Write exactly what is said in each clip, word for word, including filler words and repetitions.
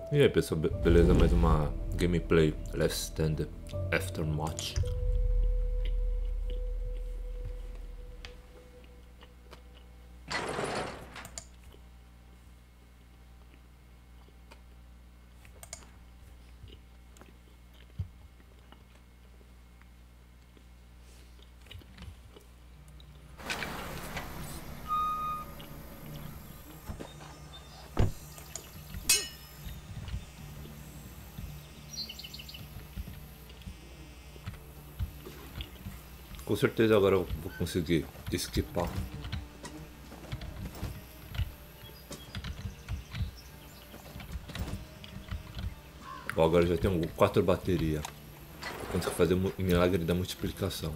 E aí pessoal, be- beleza? Mais uma gameplay Last Stand Aftermath. Com certeza agora eu vou conseguir esquipar. Ó, agora já tenho quatro baterias. Eu consigo fazer o milagre da multiplicação.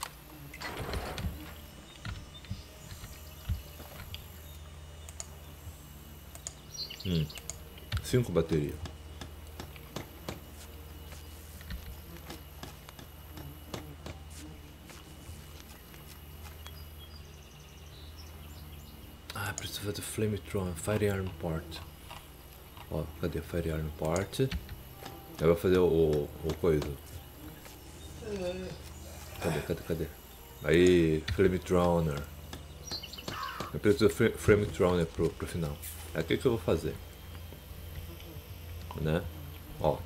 Hum, cinco baterias. Ah, preciso fazer Flametron, Firearm Part. Ó, cadê Firearm Part? Eu vou fazer o, o coisa. Cadê, cadê, cadê? Aí, Flamethrower. Eu preciso do Flamethrower pro, pro final. É aqui que eu vou fazer. Né? Ó.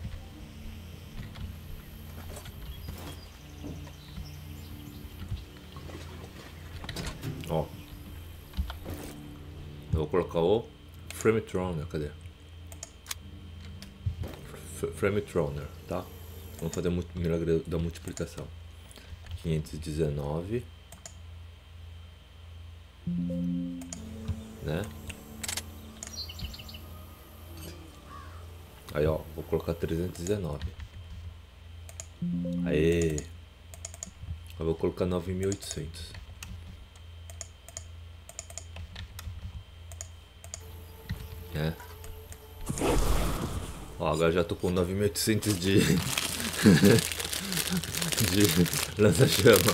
Ó. Eu vou colocar o Flamethrower, cadê? Flamethrower, tá? Vamos fazer o milagre da multiplicação. quinhentos e dezenove, né? Aí ó, vou colocar trezentos e dezenove. Aê! Eu vou colocar nove mil e oitocentos. É. Ó, agora já tô com nove mil e oitocentos de de lança-chama.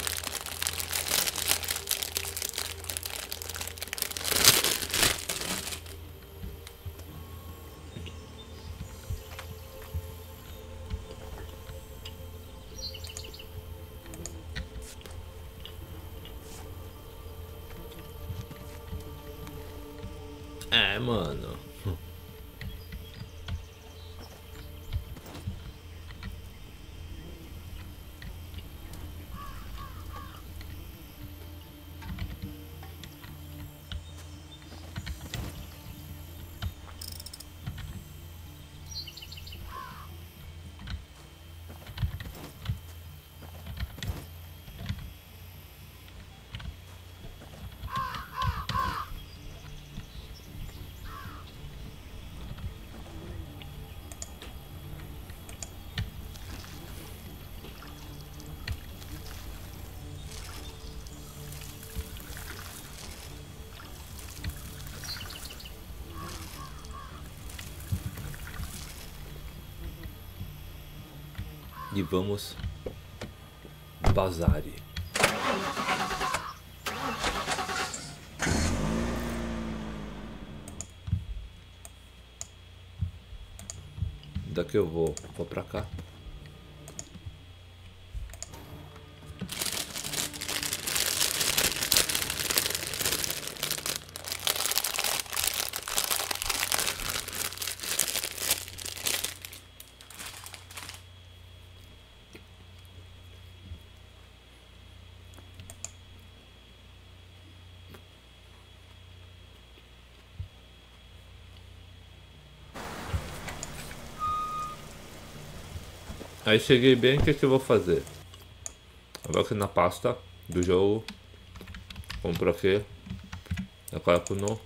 É, mano. E vamos bazare. Daqui eu vou, vou pra cá. Aí cheguei bem, o que, que eu vou fazer? Eu vou aqui na pasta do jogo, compro aqui, eu coloco no,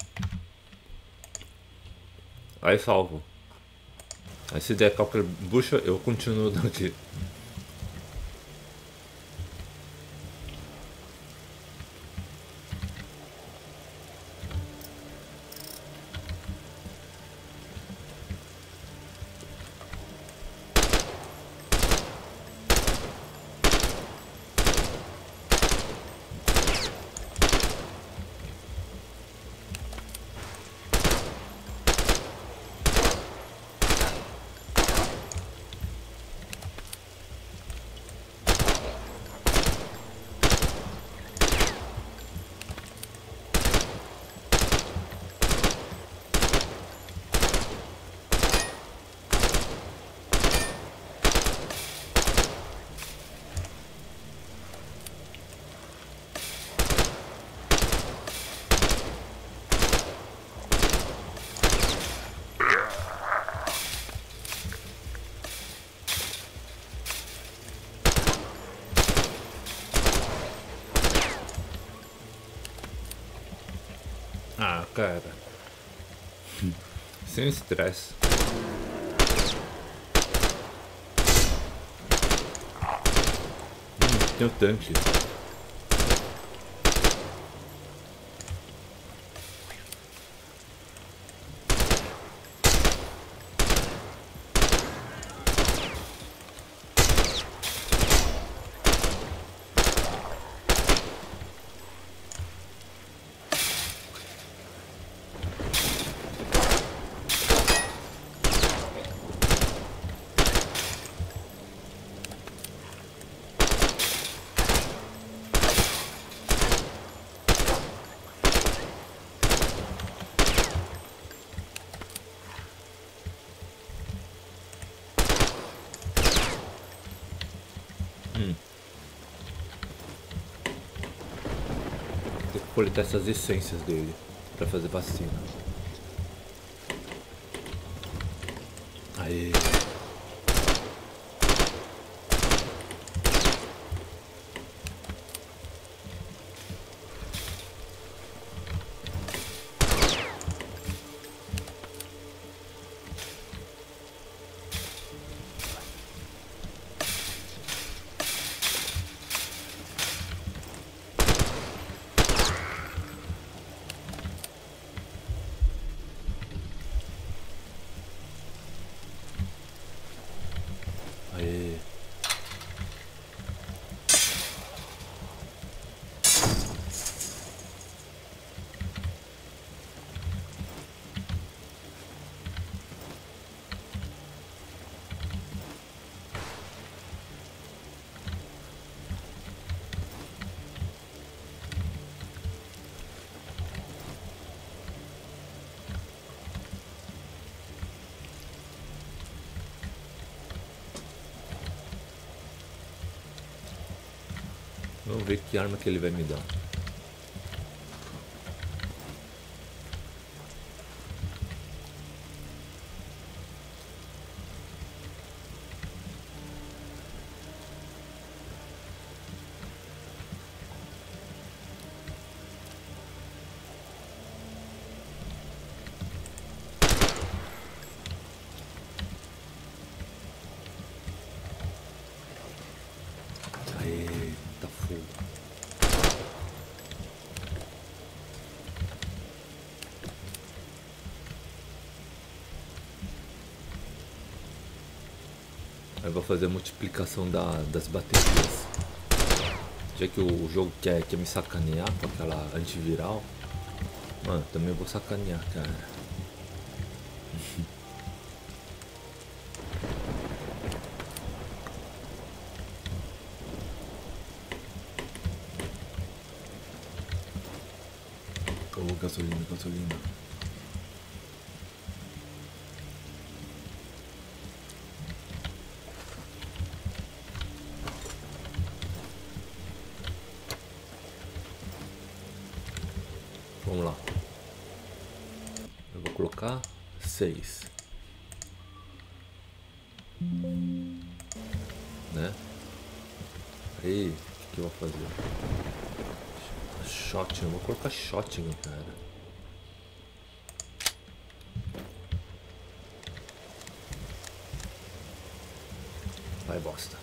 aí salvo. Aí se der qualquer bucha, eu continuo daqui. cara. Sem estresse. Hum, tem o tanque. Hum. Tem que coletar essas essências dele pra fazer vacina. Aê. Aê. Vamos ver que arma que ele vai me dar. Aê, tá fogo. Aí eu vou fazer a multiplicação da, das baterias. Já que o jogo quer, quer me sacanear com aquela antiviral, mano, também vou sacanear, cara. Oh, gasolina, gasolina. Vamos lá. Eu vou colocar seis. Né? Aí, o que, que eu vou fazer? Shotgun, vou colocar shotgun, cara. Vai, bosta.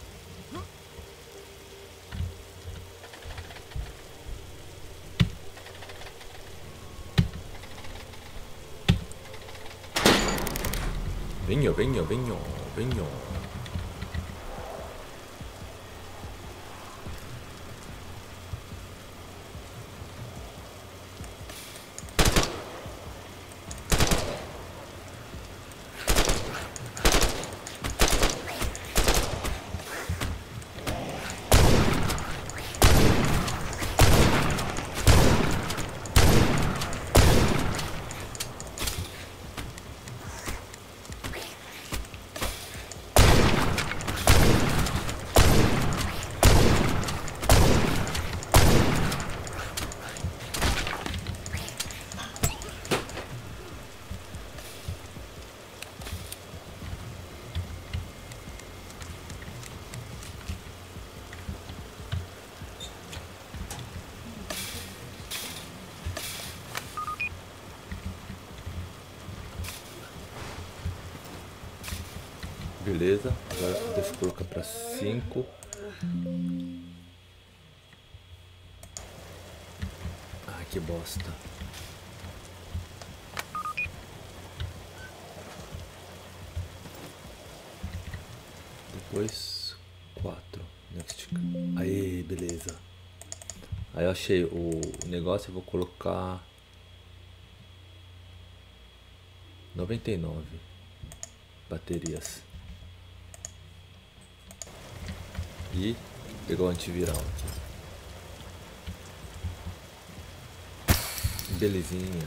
Venho, venho, venho, venho. Beleza, agora deixa eu colocar pra cinco. Ai, que bosta. Depois quatro. Next. Aí, beleza. Aí eu achei o negócio, eu vou colocar noventa e nove baterias. E pegar o antiviral aqui. Belezinha.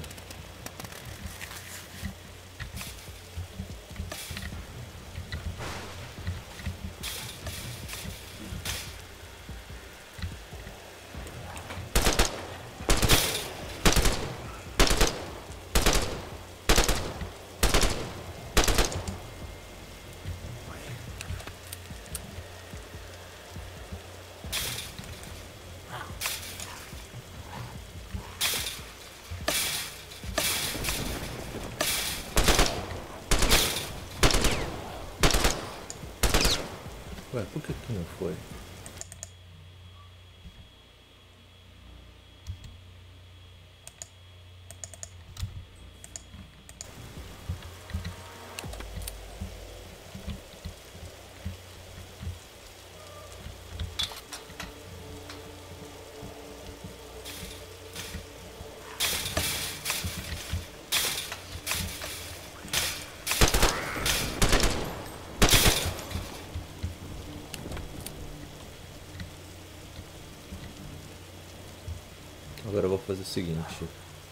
Ué, por que que não foi? Agora eu vou fazer o seguinte.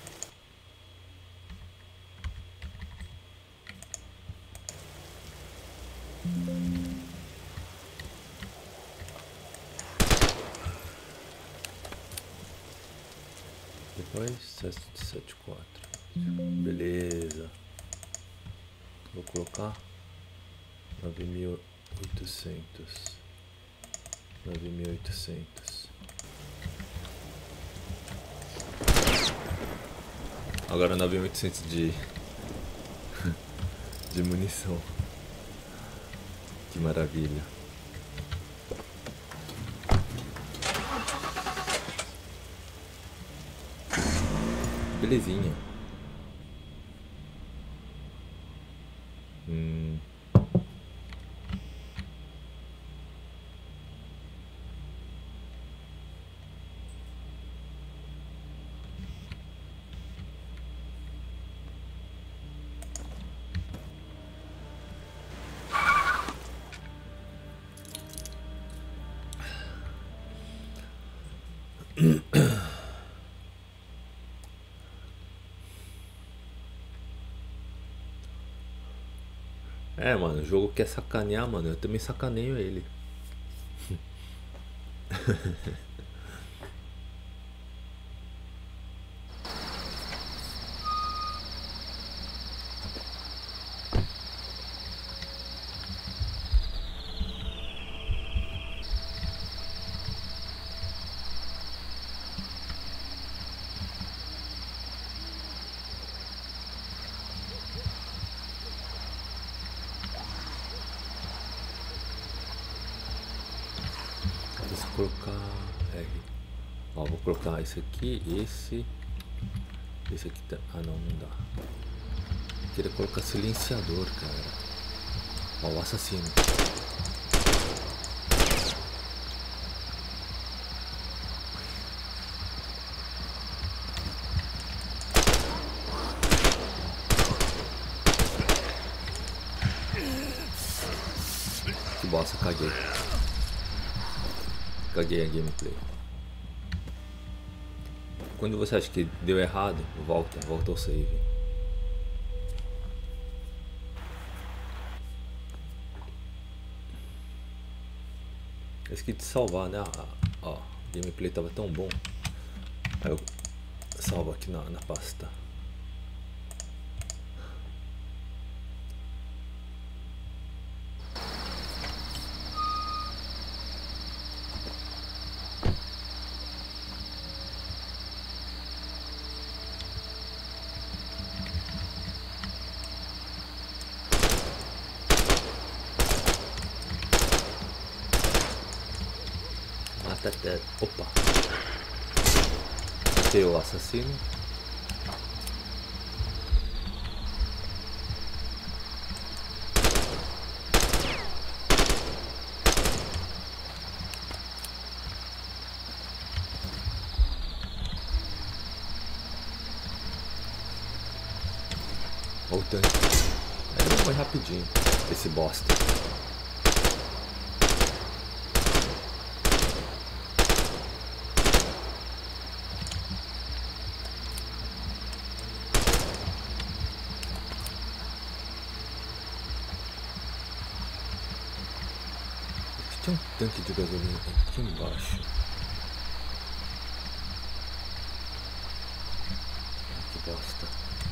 Depois sete sete quatro. Beleza. Vou colocar nove mil e oitocentos. nove mil e oitocentos. Agora nove mil e oitocentos de de munição. Que maravilha. Belezinha. Hum. É, mano, o jogo quer sacanear, mano. Eu também sacaneio ele. Deixa eu colocar R. Ó, vou colocar esse aqui, esse. Esse aqui tá. Ah, não, não dá. Eu queria colocar silenciador, cara. Ó, o assassino. Que bosta, caguei. Caguei a gameplay. Quando você acha que deu errado, volta, volta ao save. Esqueci de salvar, né? Ó, o gameplay tava tão bom. Aí eu salvo aqui na, na pasta. Batata. Opa. Matei o assassino. Olha o tanque. Ele vai rapidinho, esse bosta. Tinha um tanque de gasolina aqui embaixo. Ah, que bosta.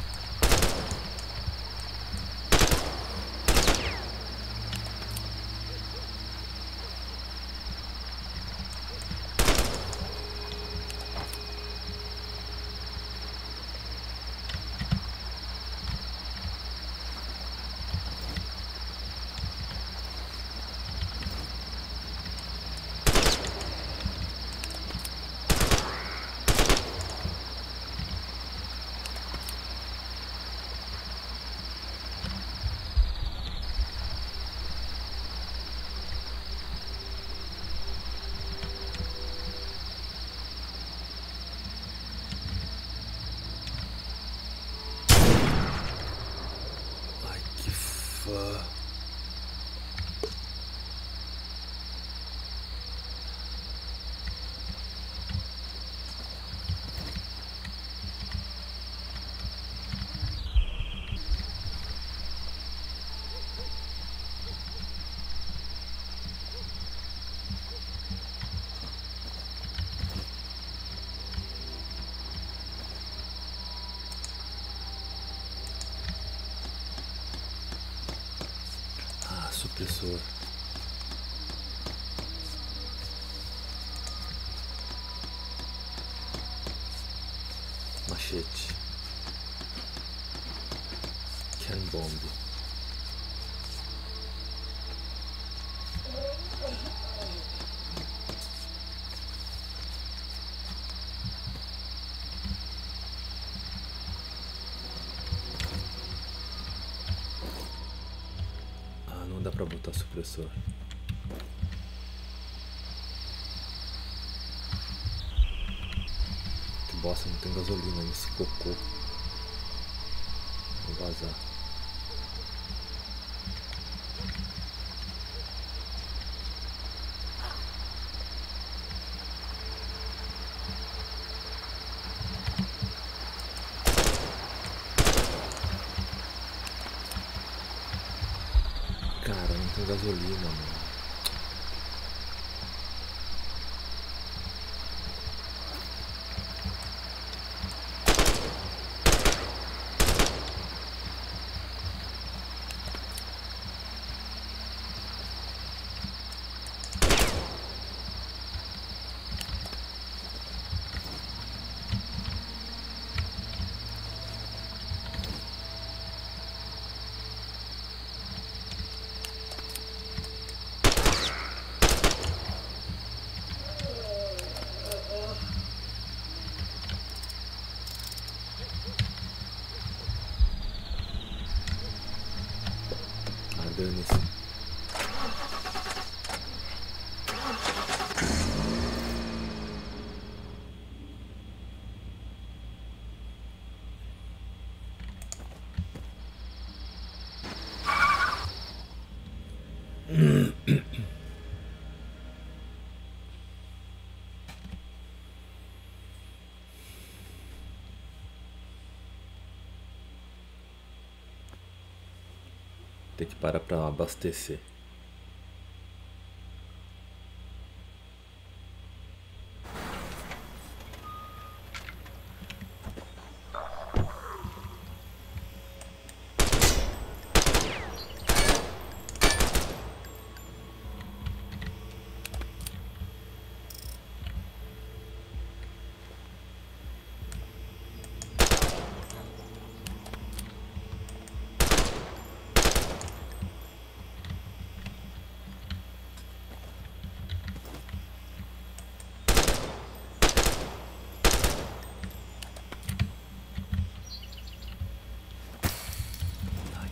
Supressor. Machete. Can bomb. Não dá pra botar supressor. Que bosta, não tem gasolina nesse cocô. Vou vazar. Cara, não tem gasolina, mano. Dane-se. Tem que parar para abastecer.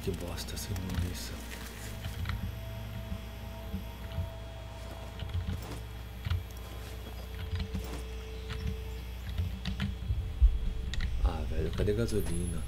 que bosta sem munição. Ah, velho, cadê gasolina?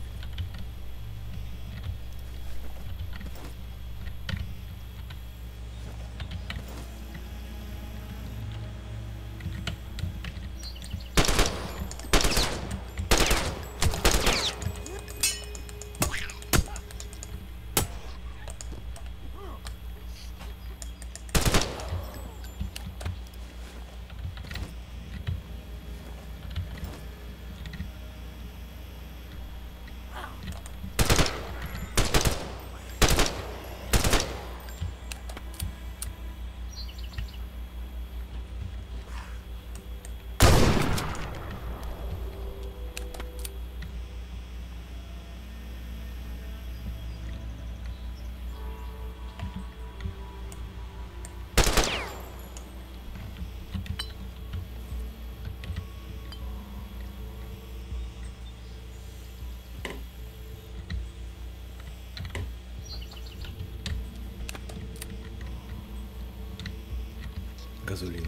Gasolina.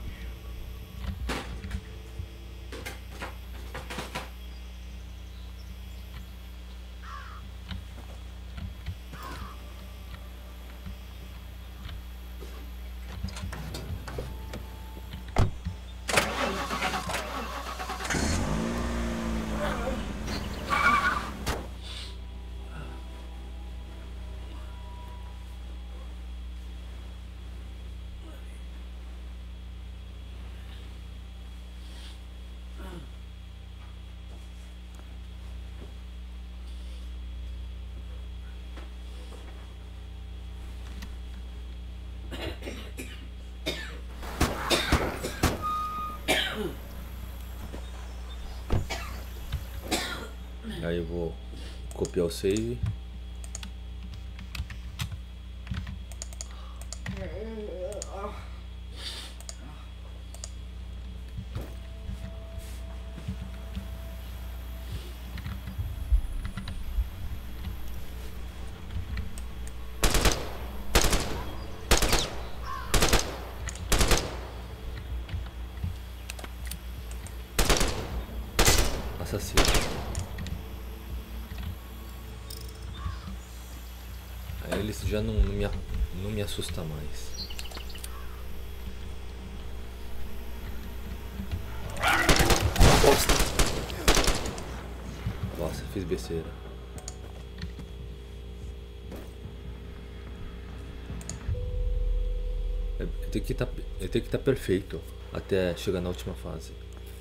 Aí eu vou copiar o save. Assassino. Aí eles já não, não, me, não me assusta mais. Bosta! Nossa, fiz besteira. Ele tem que estar, ele tem que estar perfeito até chegar na última fase.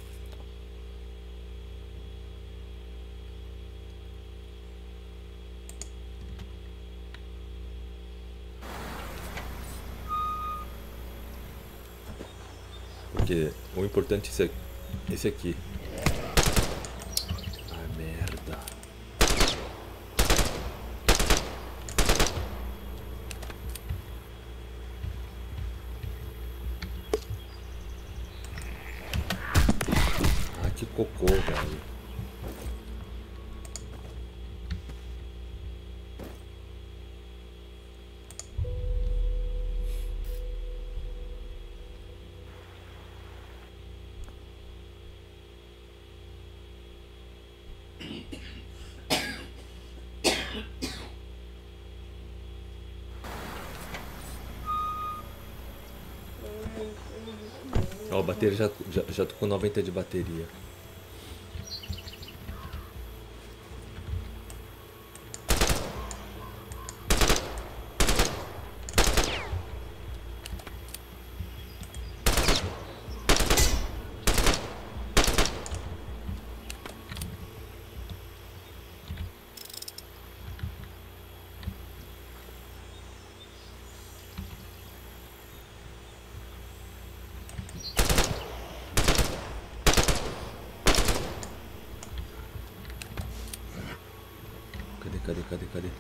Porque o importante é esse aqui. Ah, merda. Ah, que cocô, velho. Ó, a bateria já, já, já tô com noventa de bateria. Cadê, cadê, cadê, cadê?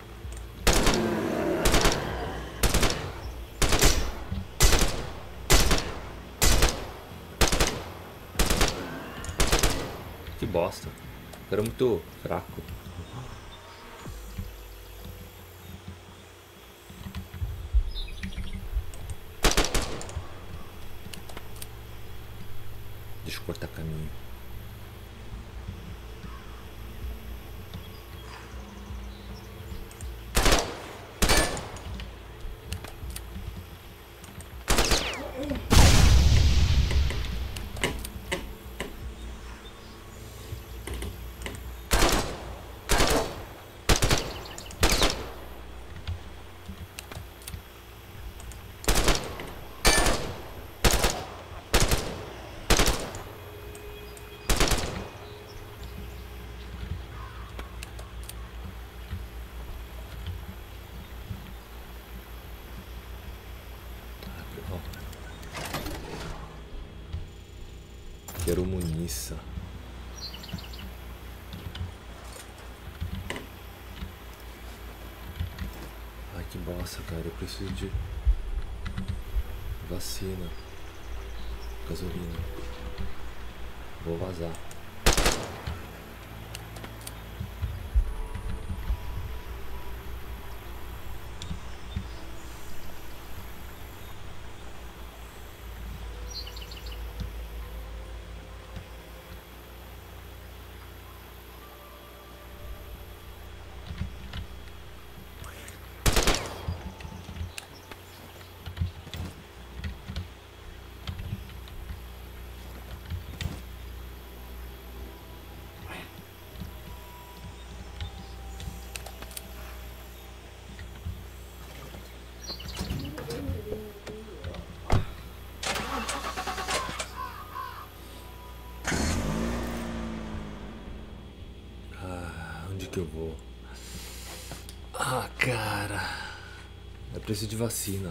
Que bosta. O cara é muito fraco. cortar caminho. Quero muniça. Ai, que bosta, cara. Eu preciso de vacina. Gasolina. Vou vazar. Que eu vou. Ah, cara, eu preciso de vacina.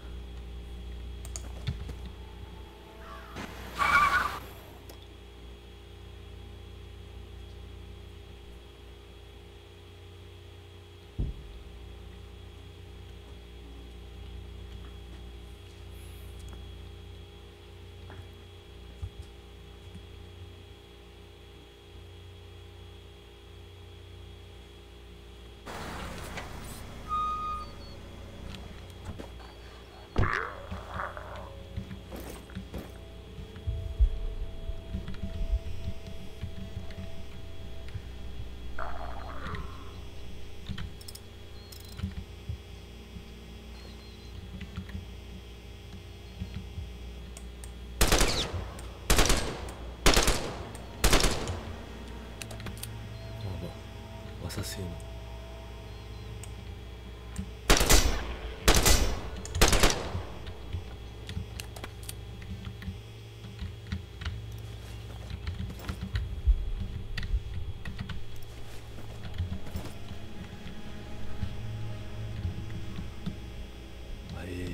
Assassino. Aí.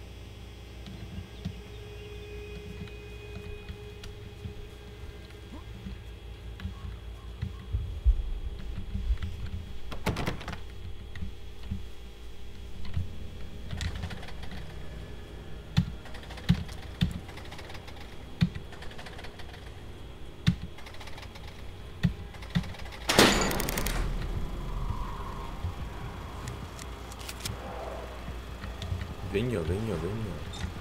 Venha, venha, venha.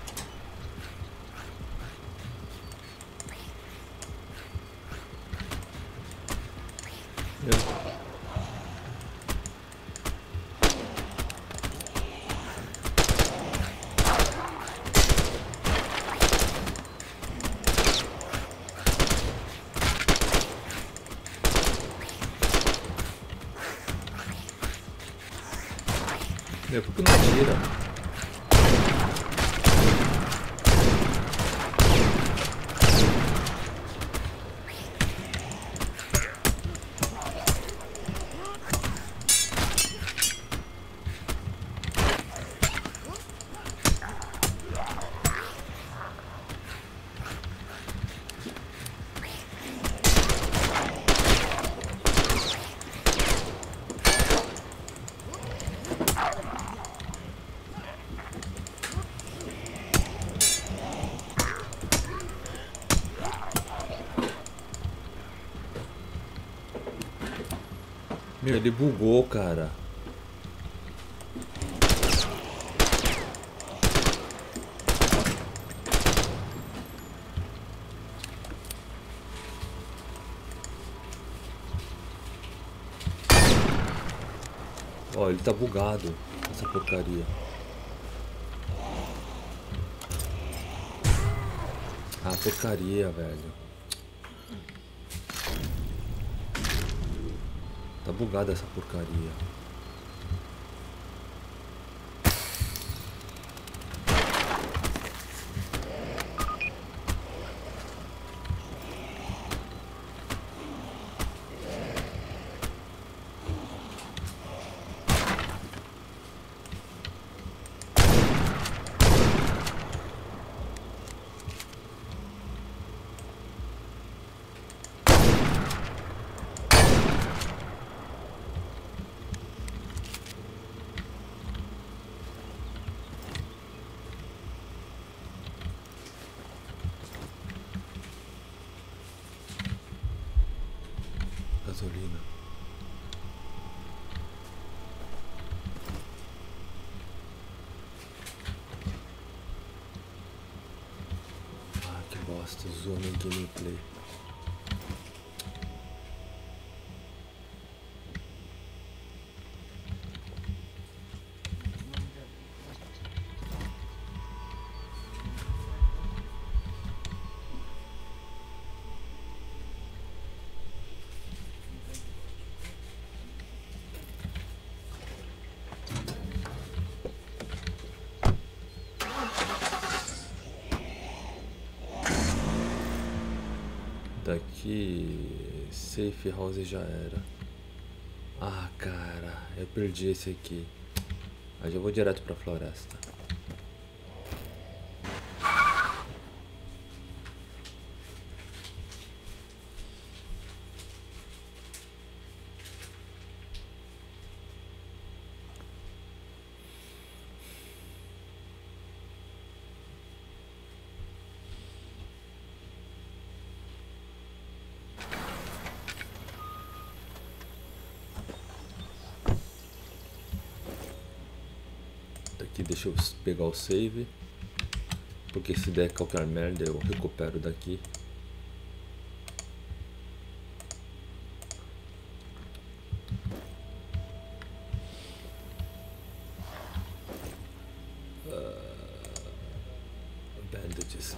Eu... Meu, por que não atira? Meu, ele bugou, cara. Ó, ele tá bugado, essa porcaria. Ah, porcaria, velho. Tá bugada essa porcaria. Gasolina. Ah, que bosta, zoom no gameplay. Daqui, safe house já era. Ah, cara, eu perdi esse aqui. Aí já vou direto pra floresta. Daqui deixa eu pegar o save, porque se der qualquer merda eu recupero daqui. uh, Bandages.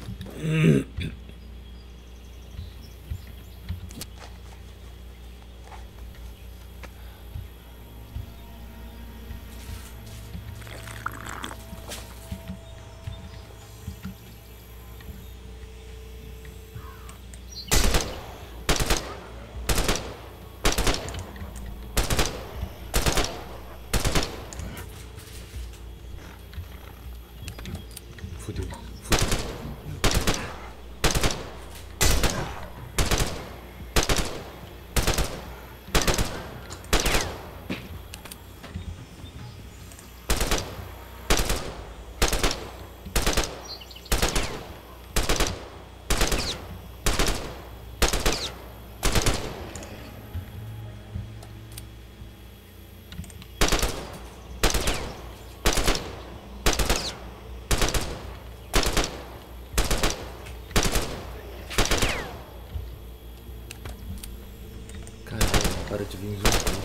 Fudeu, fudeu. Para de vir zumbi.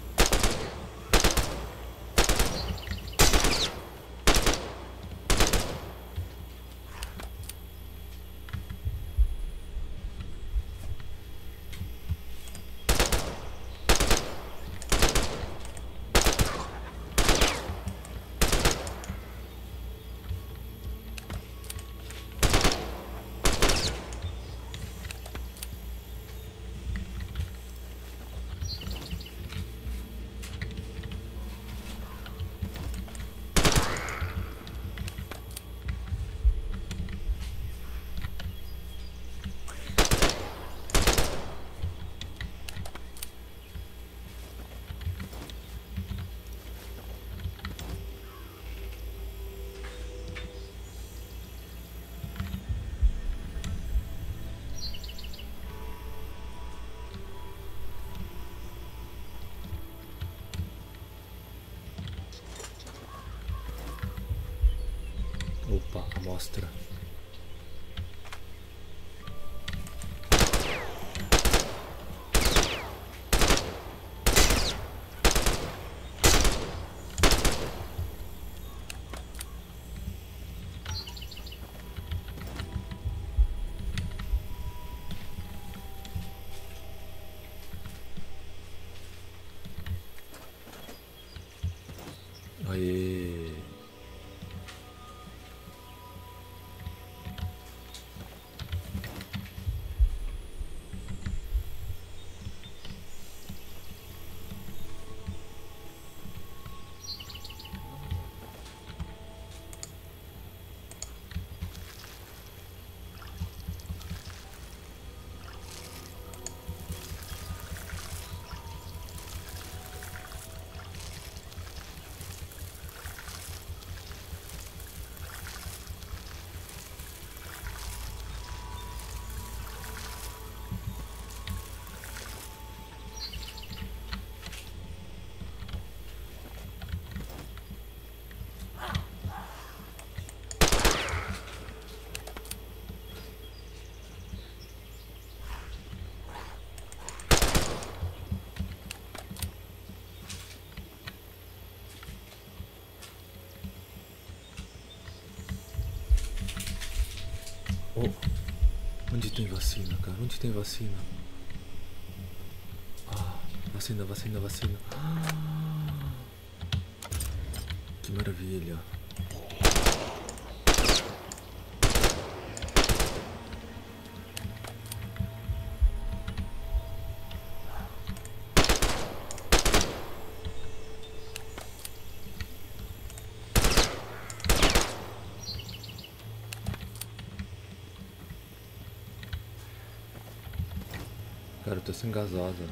Opa, amostra. Aê. Oh, onde tem vacina, cara? Onde tem vacina? Ah, vacina, vacina, vacina. Ah, que maravilha. Cara, eu tô sem gasosa.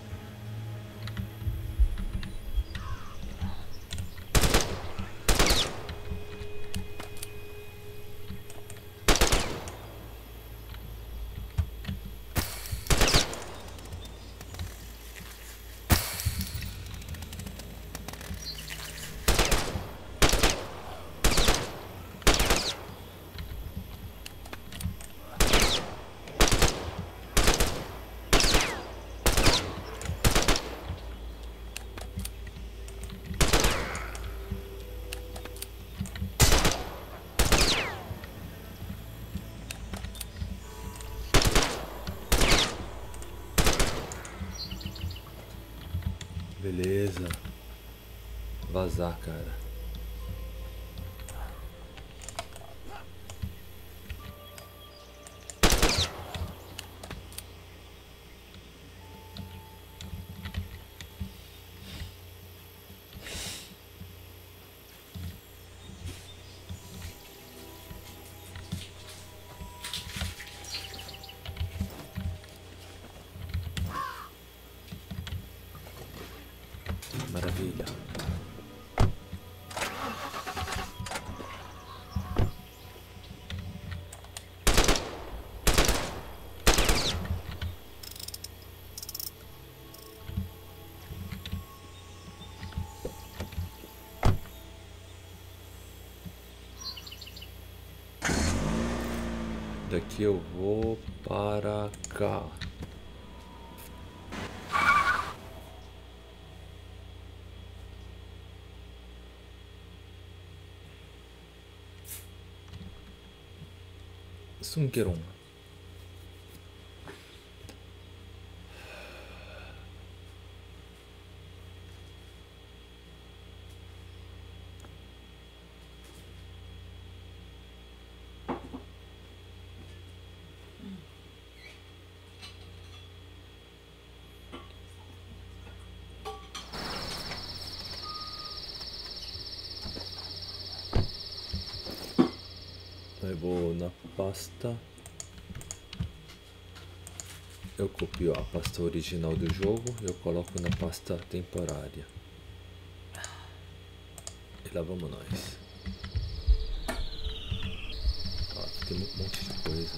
Beleza. Vazar, cara. Maravilha. Daqui eu vou para cá. Sunkeron. Eu vou na pasta. Eu copio a pasta original do jogo e eu coloco na pasta temporária. E lá vamos nós. Ó, aqui tem um monte de coisa.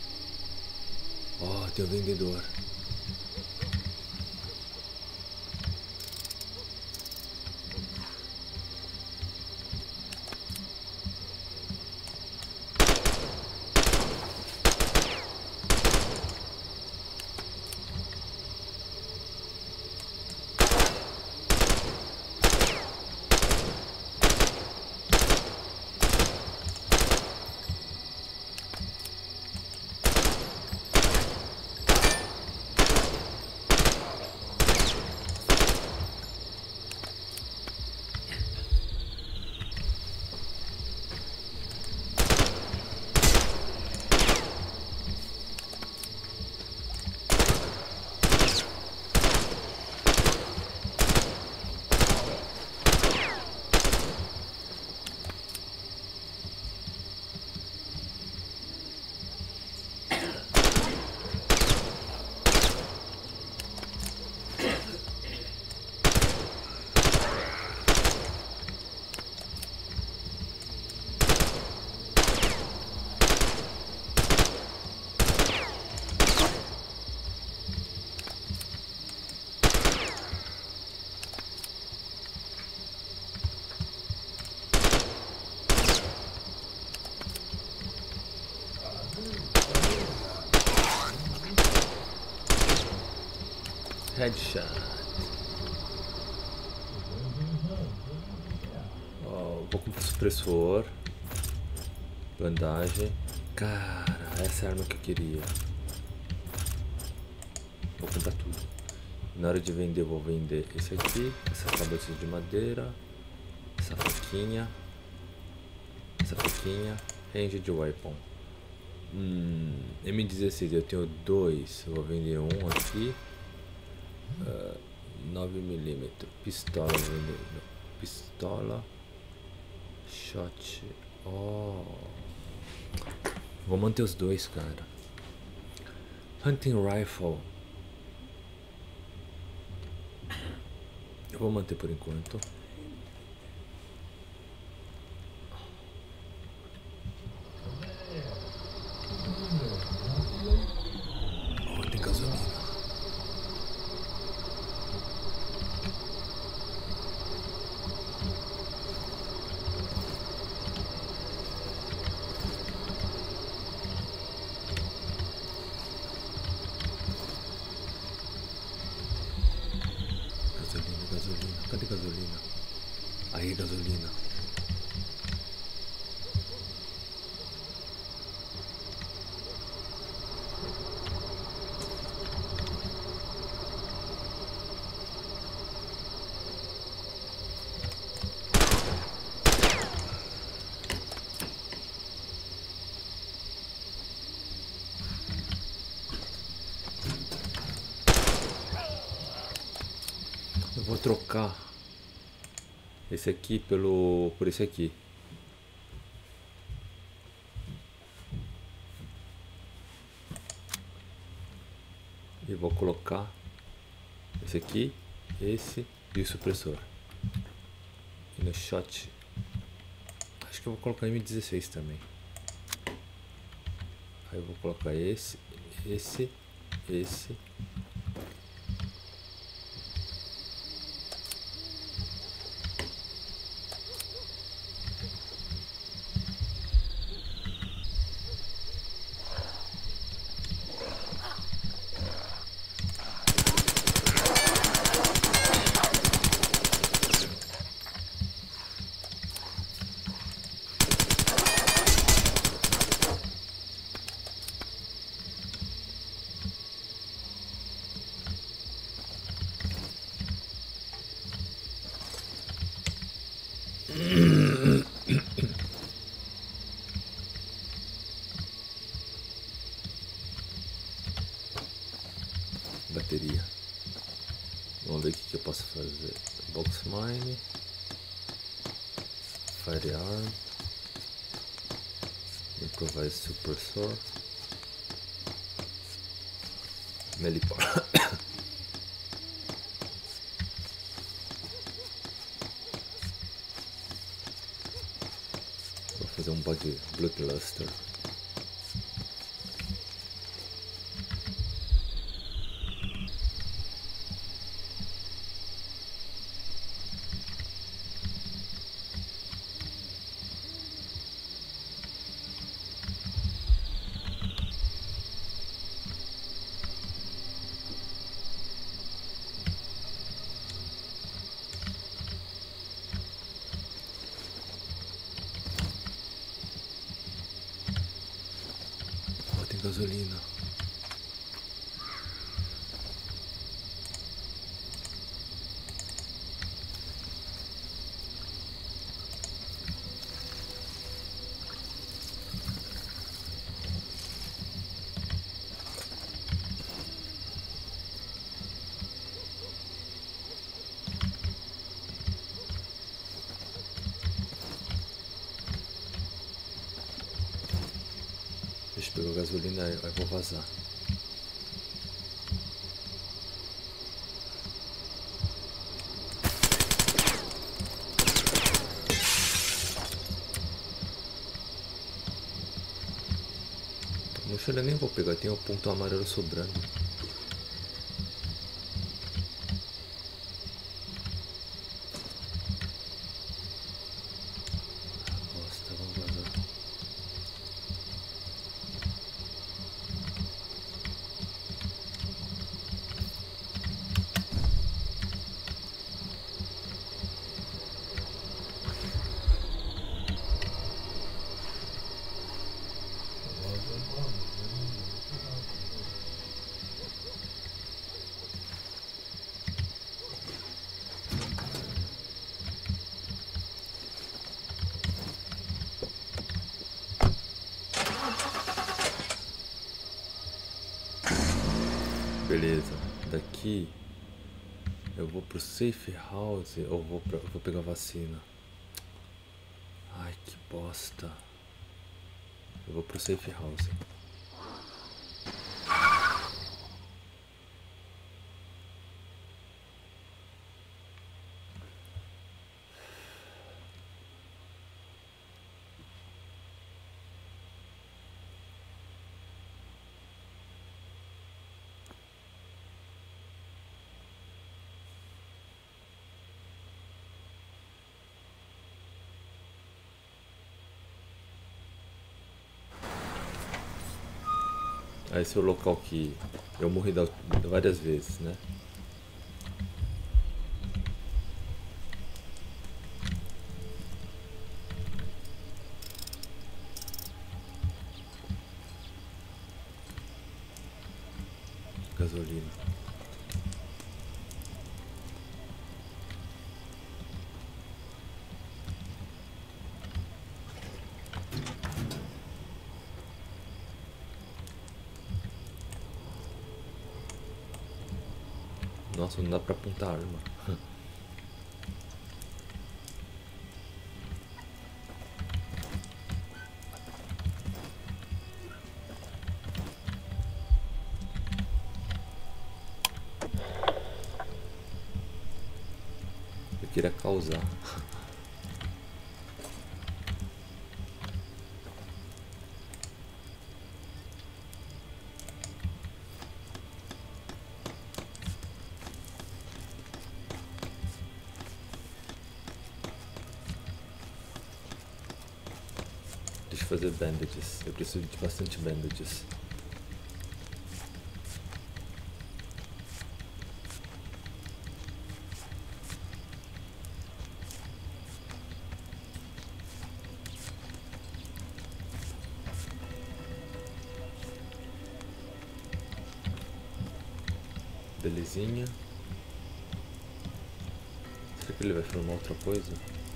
Ó, tem o vendedor. headshot. Ó, vou com supressor. Bandagem. Cara, essa é a arma que eu queria. Vou comprar tudo. Na hora de vender, eu vou vender esse aqui. Essas tabetas de madeira. Essa faquinha. Essa faquinha. Ranged weapon. Hum, M dezesseis, eu tenho dois. Eu vou vender um aqui. Uh, nove milímetros. Pistola, vou vender. Pistola. Shot. Oh. Vou manter os dois, cara. Hunting rifle. Eu vou manter por enquanto. Oh, tem gasolina. Gasolina, gasolina. Cadê gasolina? Aí, gasolina. Eu vou trocar esse aqui pelo por esse aqui. E vou colocar esse aqui, esse e o supressor. E no shot, acho que eu vou colocar M dezesseis também. Aí eu vou colocar esse, esse, esse. Bateria. Vamos ver o que, que eu posso fazer. Box mine, firearm, improvise suppressor, melipar. Vou fazer um body bloodluster. Gasolina. Deixa eu pegar a gasolina e aí vou vazar. Mochila nem vou pegar, tem o ponto amarelo sobrando. Bosta, vamos vazar. Beleza. Daqui eu vou pro safe house ou vou, pra, vou pegar vacina? Ai, que bosta. Eu vou pro safe house. Esse é o local que eu morri da, várias vezes, né? Gasolina. Nossa, não dá pra apontar a arma. Eu queria causar. Deixa eu fazer bandages. Eu preciso de bastante bandages. Belezinha. Será que ele vai formar outra coisa?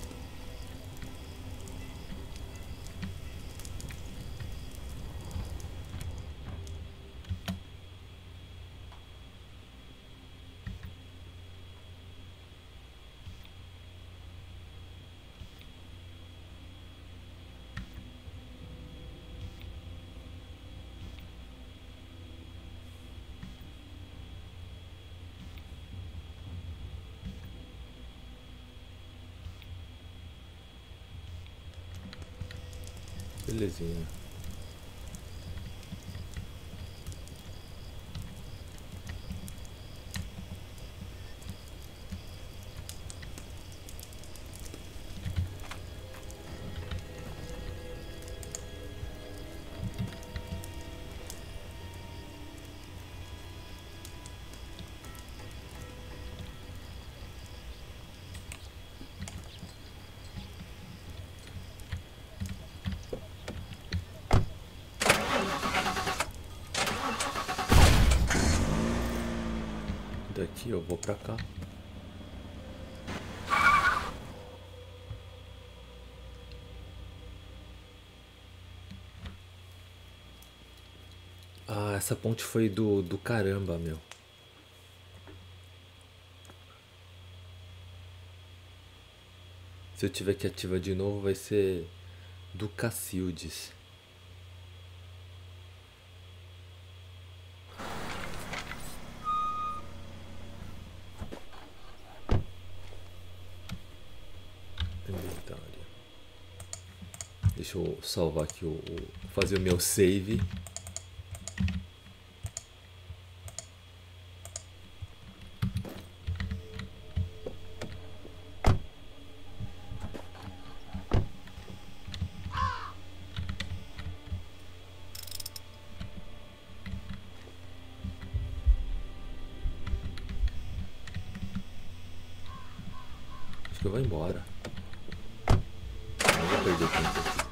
Belezinha. Daqui eu vou pra cá. Ah, essa ponte foi do, do caramba, meu. Se eu tiver que ativar de novo, vai ser do Cacildes. Inventário. Deixa eu salvar aqui, o, o fazer o meu save. Acho que eu vou embora. Não vou perder tempo aqui.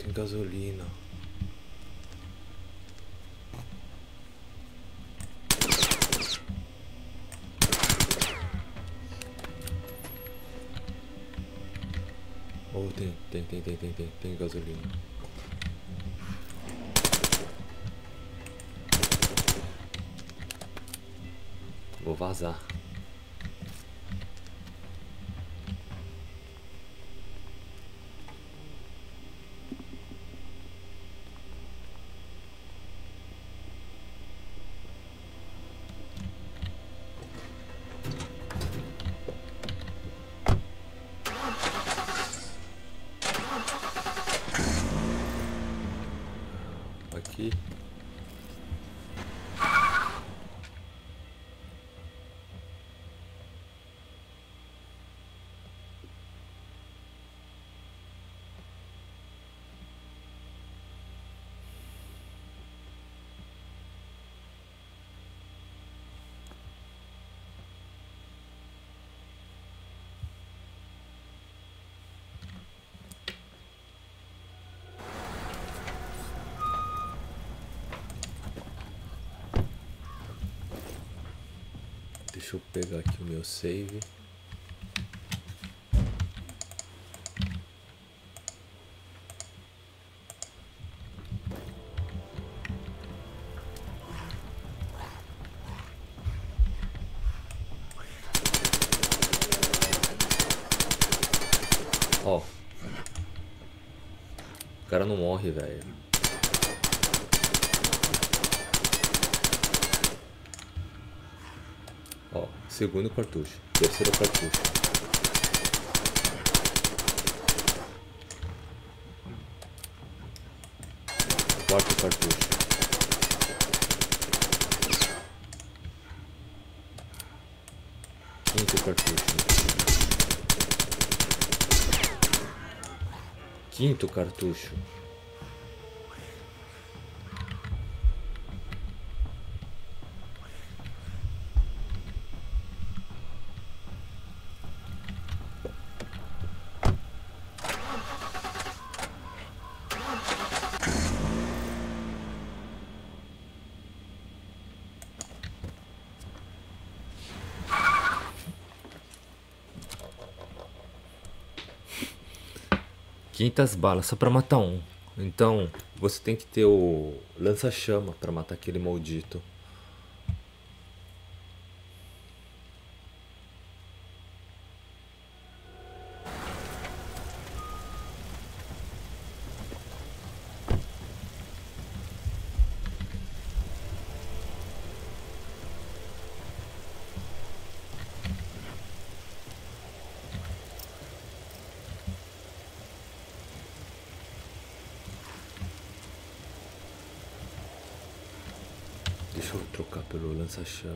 Tem gasolina. Oh, tem, tem, tem, tem, tem, tem, tem gasolina. Vou vazar. Aqui. Deixa eu pegar aqui o meu save. Ó. O cara não morre, velho. Ó, segundo cartucho, terceiro cartucho. Quarto cartucho. Quinto cartucho. Quinto cartucho. quinhentas balas só pra matar um. Então você tem que ter o lança-chama pra matar aquele maldito. Deixa eu trocar pelo lança-chama.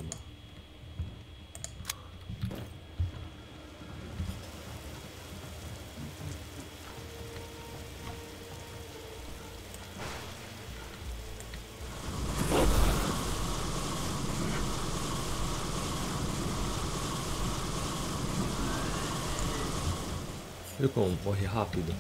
Viu como morre rápido?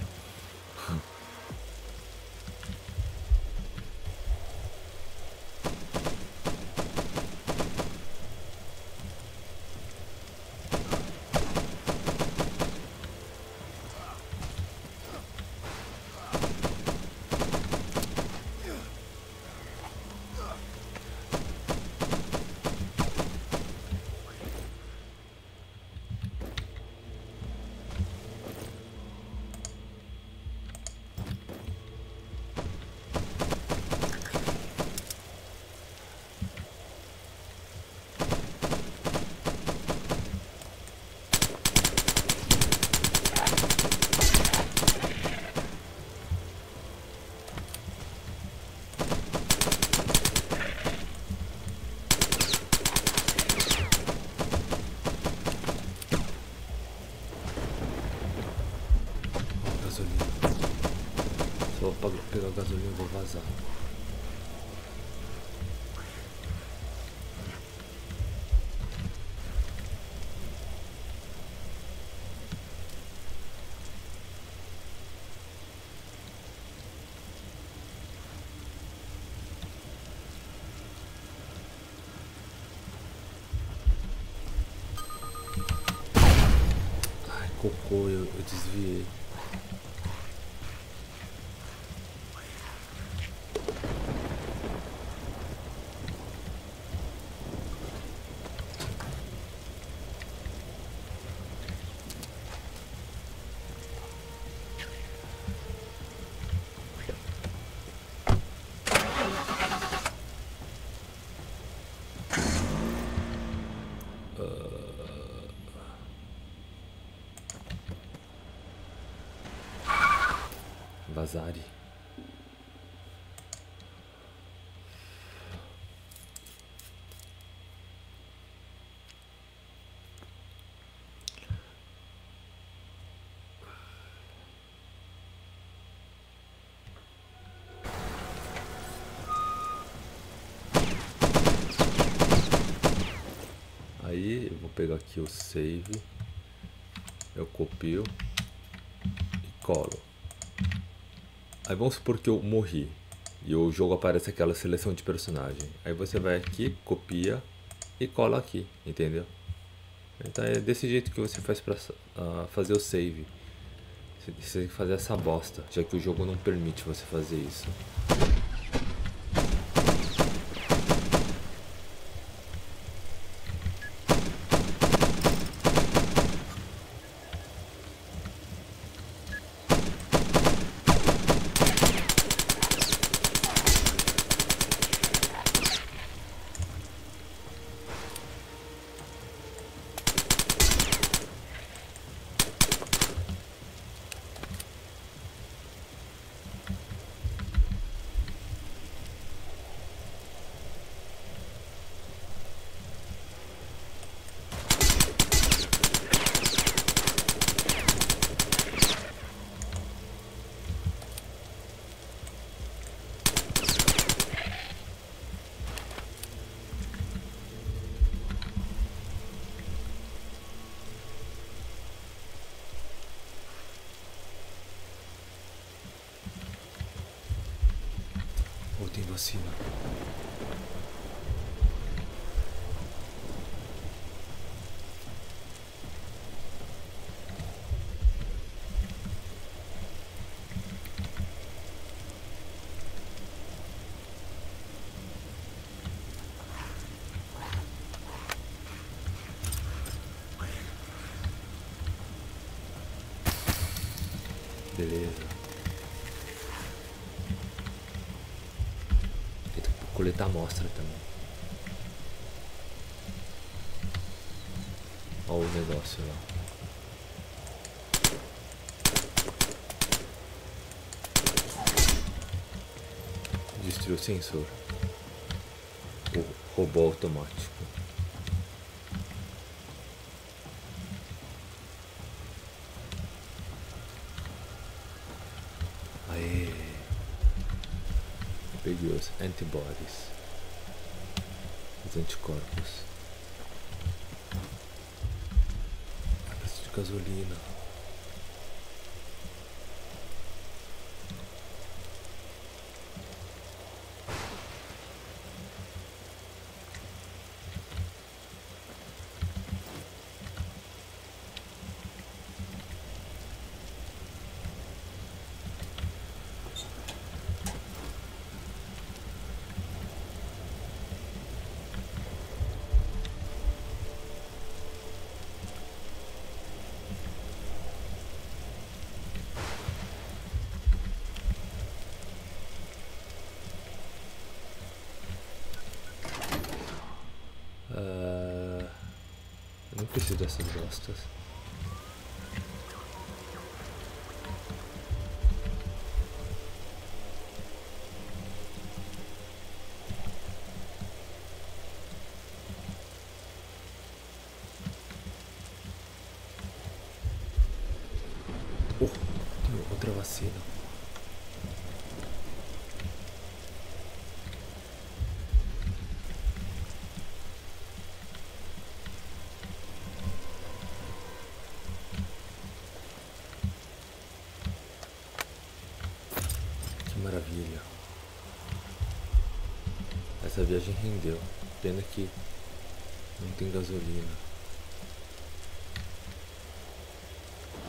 Só vou pegar gasolina e vou vazar. cocô, eu, eu desviei. Vazare. Aí eu vou pegar aqui o save, eu copio e colo. Aí vamos supor que eu morri e o jogo aparece aquela seleção de personagem. Aí você vai aqui, copia e cola aqui, entendeu? Então é desse jeito que você faz pra uh, fazer o save. Você tem que fazer essa bosta, já que o jogo não permite você fazer isso. Ou tem vacina? Beleza. Coletar amostra também. Olha o negócio lá. Destruiu o sensor. O robô automático. Aê! Peguei os antibodies, os anticorpos. Ah, preciso de gasolina. Uh, eu não preciso dessas bostas. Oh, tem outra vacina. Maravilha. Essa viagem rendeu. Pena que não tem gasolina.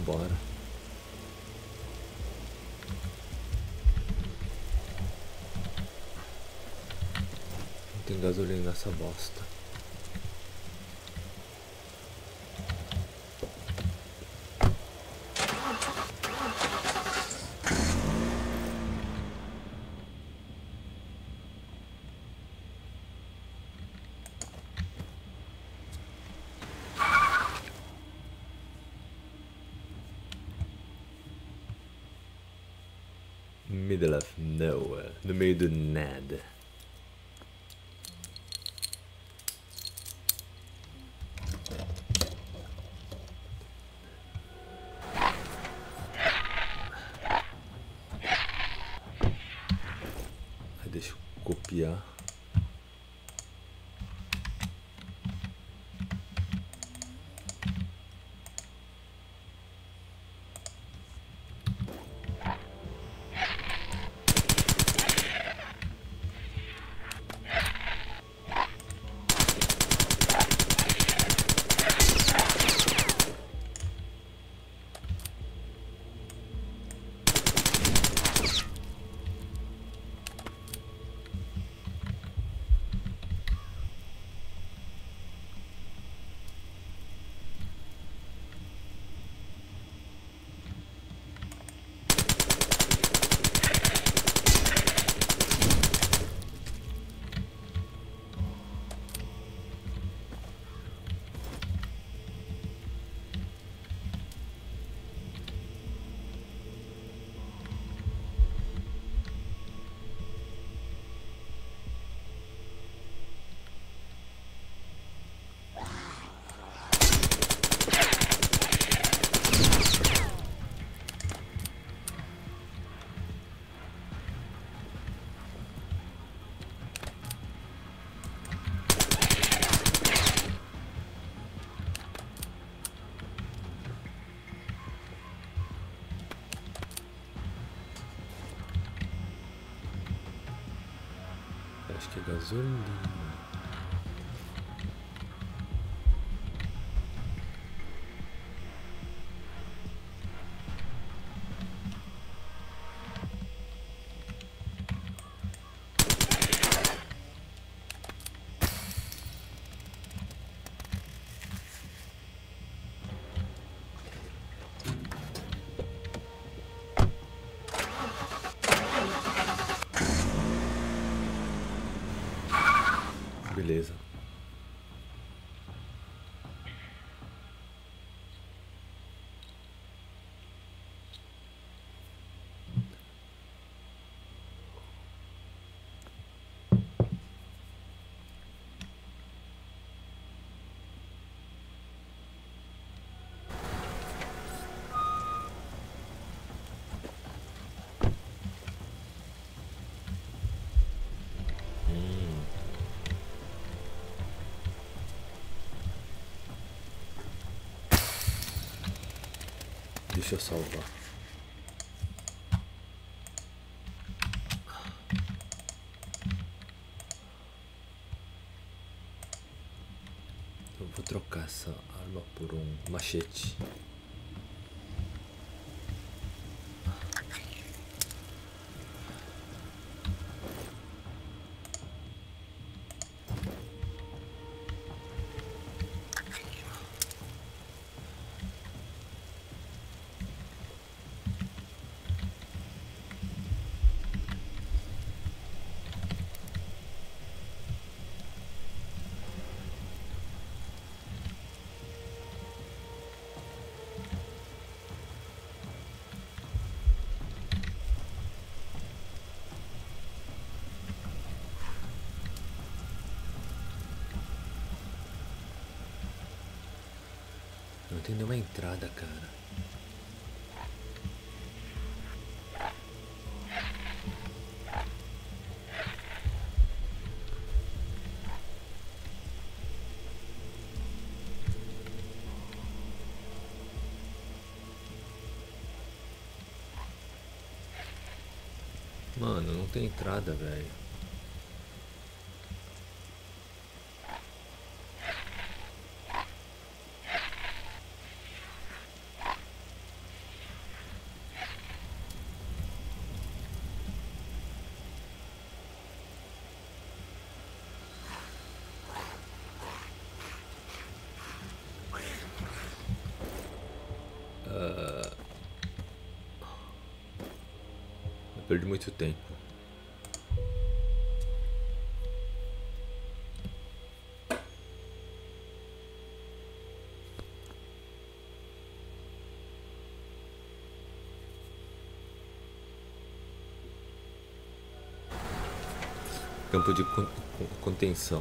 Vambora. Não tem gasolina nessa bosta. Middle of nowhere, no meio do nada. Aí deixa eu copiar. Acho que é gasolina. Beleza. Deixa eu salvar. Eu vou trocar essa arma por um machete. Não tem nenhuma entrada, cara. Mano, não tem entrada, velho. perdi muito tempo. Campo de con contenção.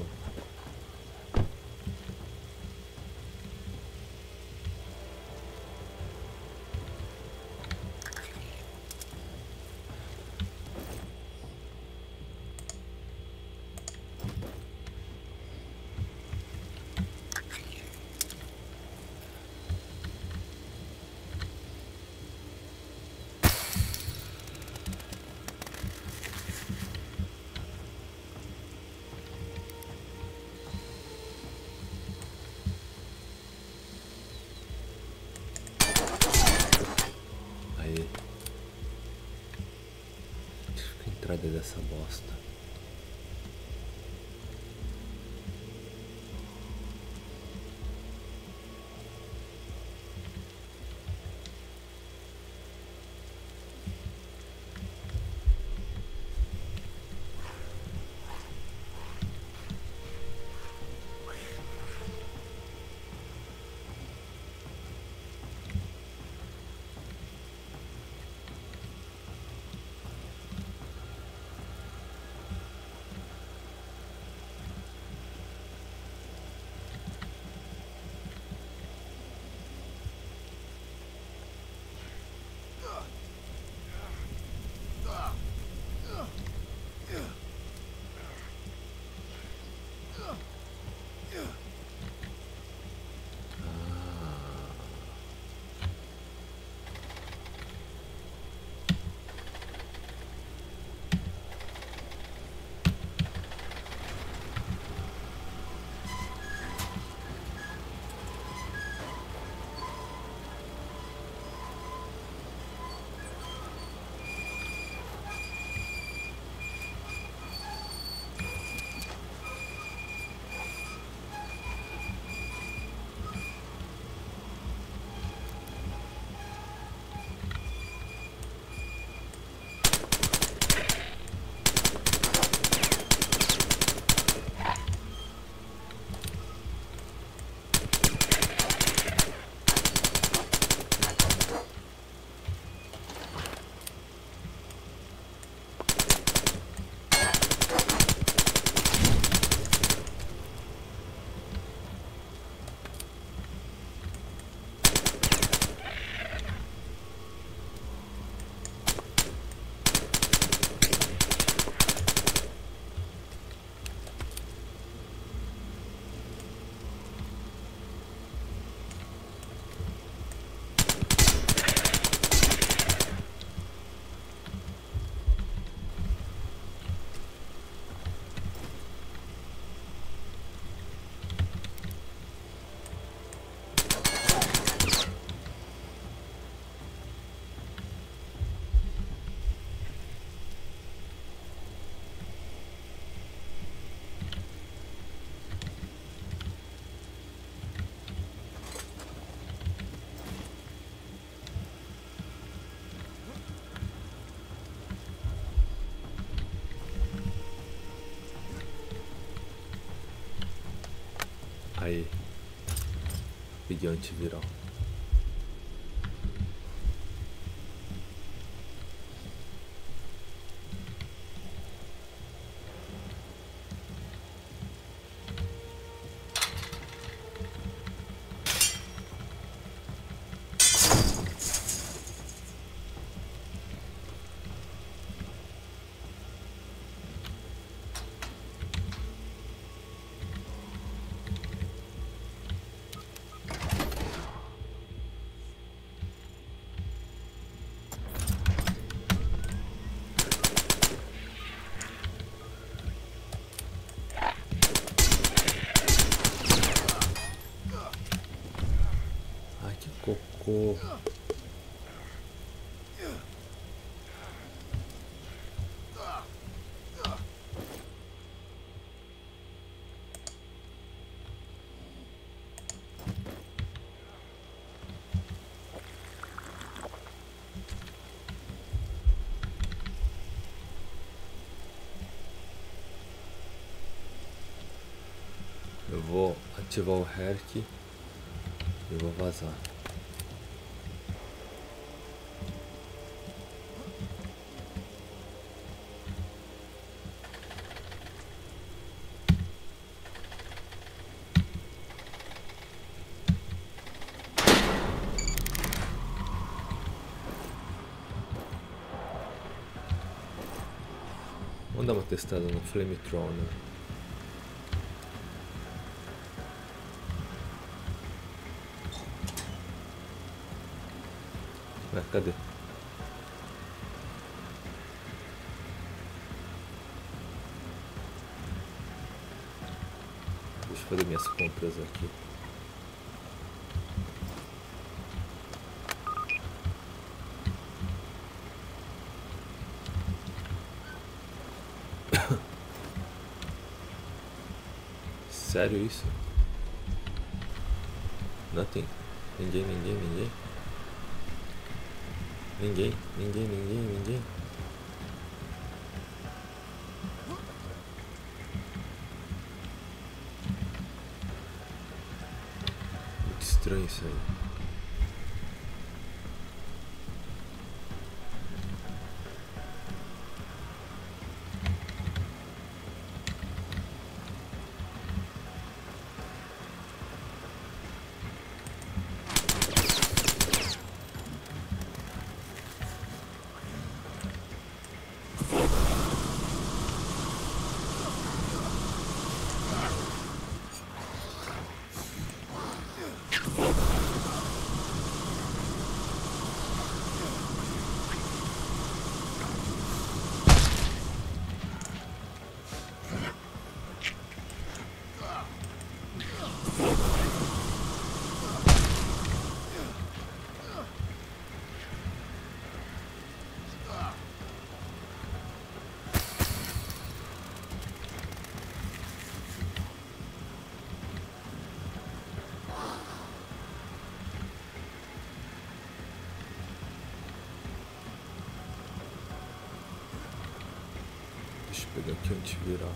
Entrada dessa bosta. Aí, peguei o antiviral. Cocô. ativar o herc e vou vazar. Vamos dar uma testada no Flamethrowner. Ué, cadê? Deixa eu fazer minhas compras aqui. Sério isso? Nothing. Ninguém, ninguém, ninguém. Ninguém, ninguém, ninguém, ninguém. Muito estranho isso aí. Deixa eu pegar aqui o antiviral.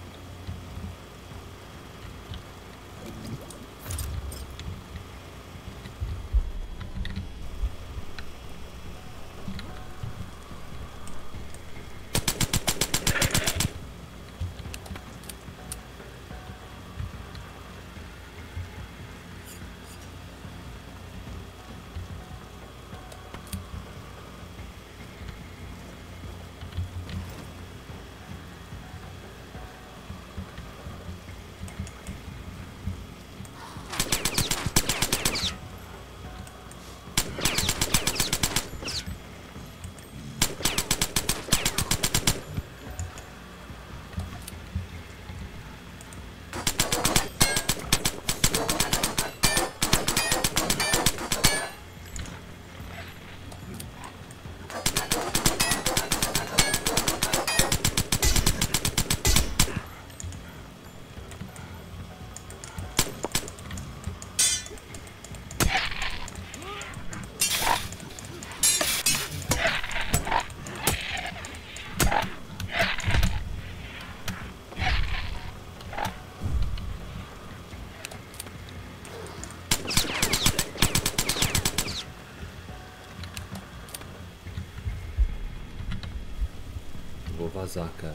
Vou vazar, cara.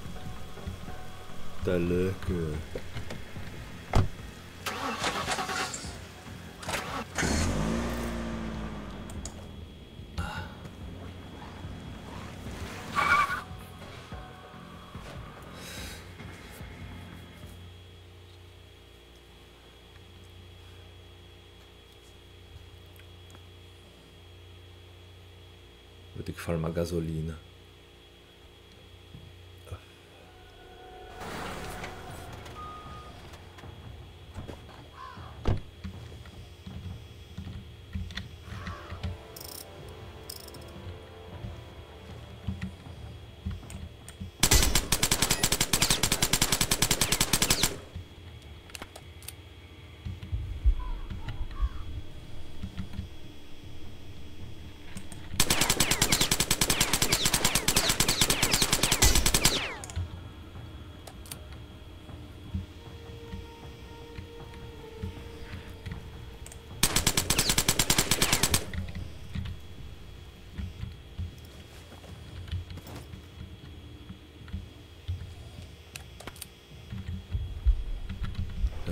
Tá louco. Vou ter que farmar gasolina.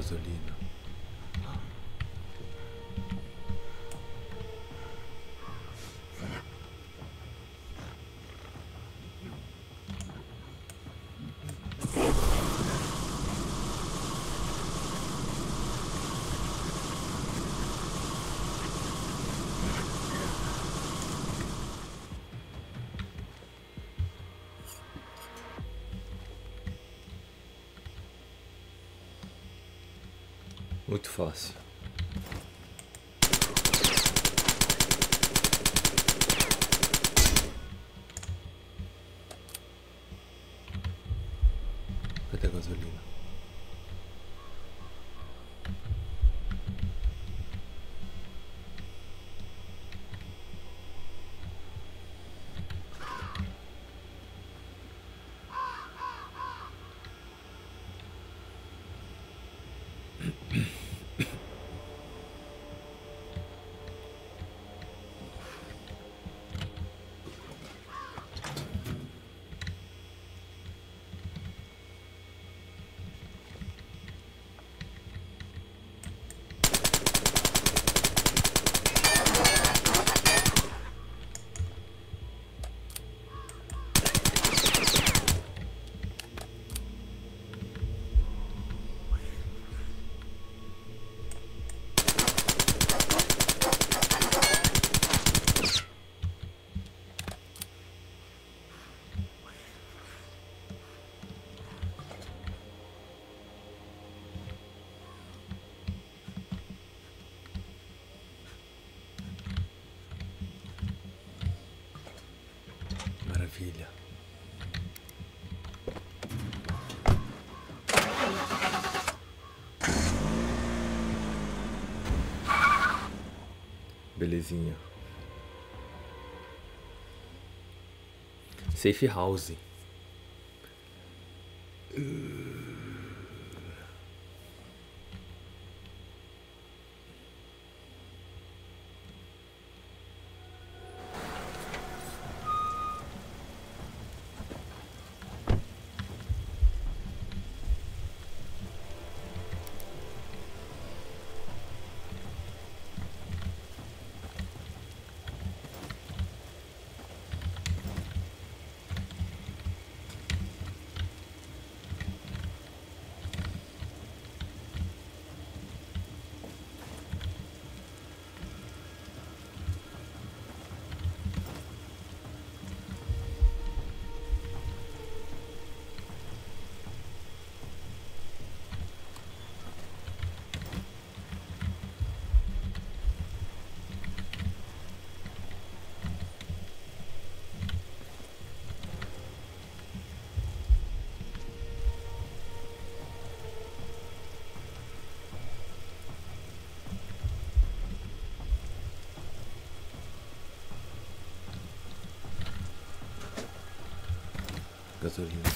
gasolina. Muito fácil. Cadê a gasolina? Maravilha. Belezinha. Safe house. Gasolina.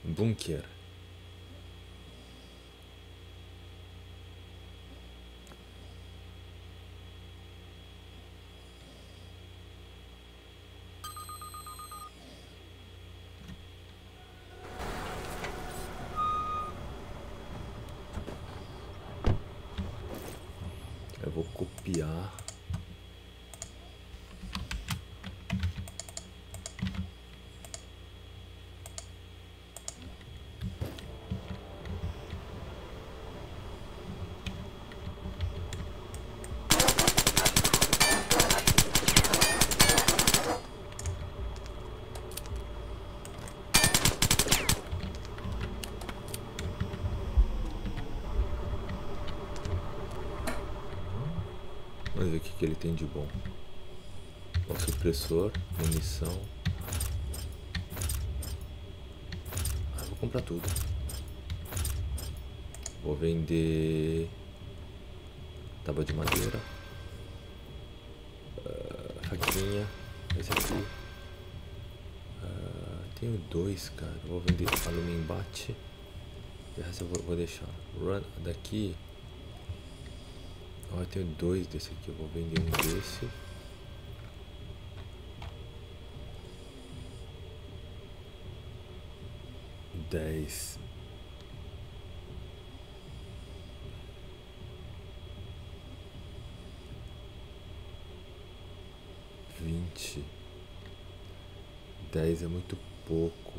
Bunker. Eu vou copiar. Vamos ver o que, que ele tem de bom. O supressor, munição. Ah, vou comprar tudo. Vou vender tábua de madeira, uh, faquinha, esse aqui. Uh, tenho dois, cara. Vou vender alumínio embate. E o resto eu vou, vou deixar. Run daqui. Ó, eu tenho dois desse aqui. Eu vou vender um desse. Dez. Vinte. Dez é muito pouco.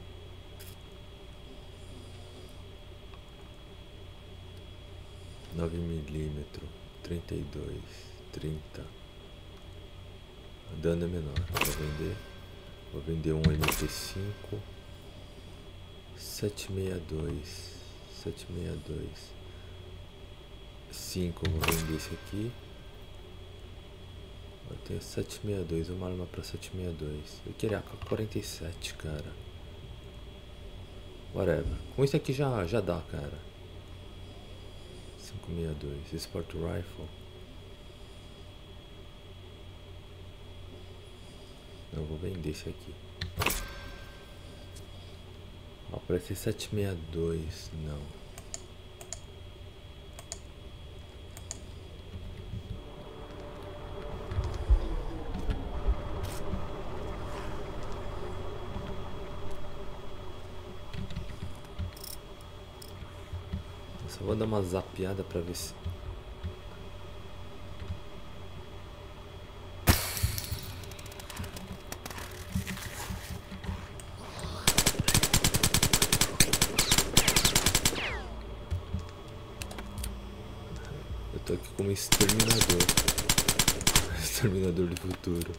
Nove milímetros. Trinta e dois. Trinta. O dano é menor. Vou vender. Vou vender um M P cinco. Sete sessenta e dois. Sete sessenta e dois. Cinco. Vou vender esse aqui. Eu tenho sete sessenta e dois, uma arma pra sete sessenta e dois. Eu queria a quarenta e sete, cara. Whatever. Com isso aqui já, já dá, cara. cinco sessenta e dois. Sport Rifle. Eu vou vender esse aqui. Ó, parece sete sessenta e dois. Não. Só vou dar uma zapeada pra ver se... Eu tô aqui como exterminador. Exterminador do futuro.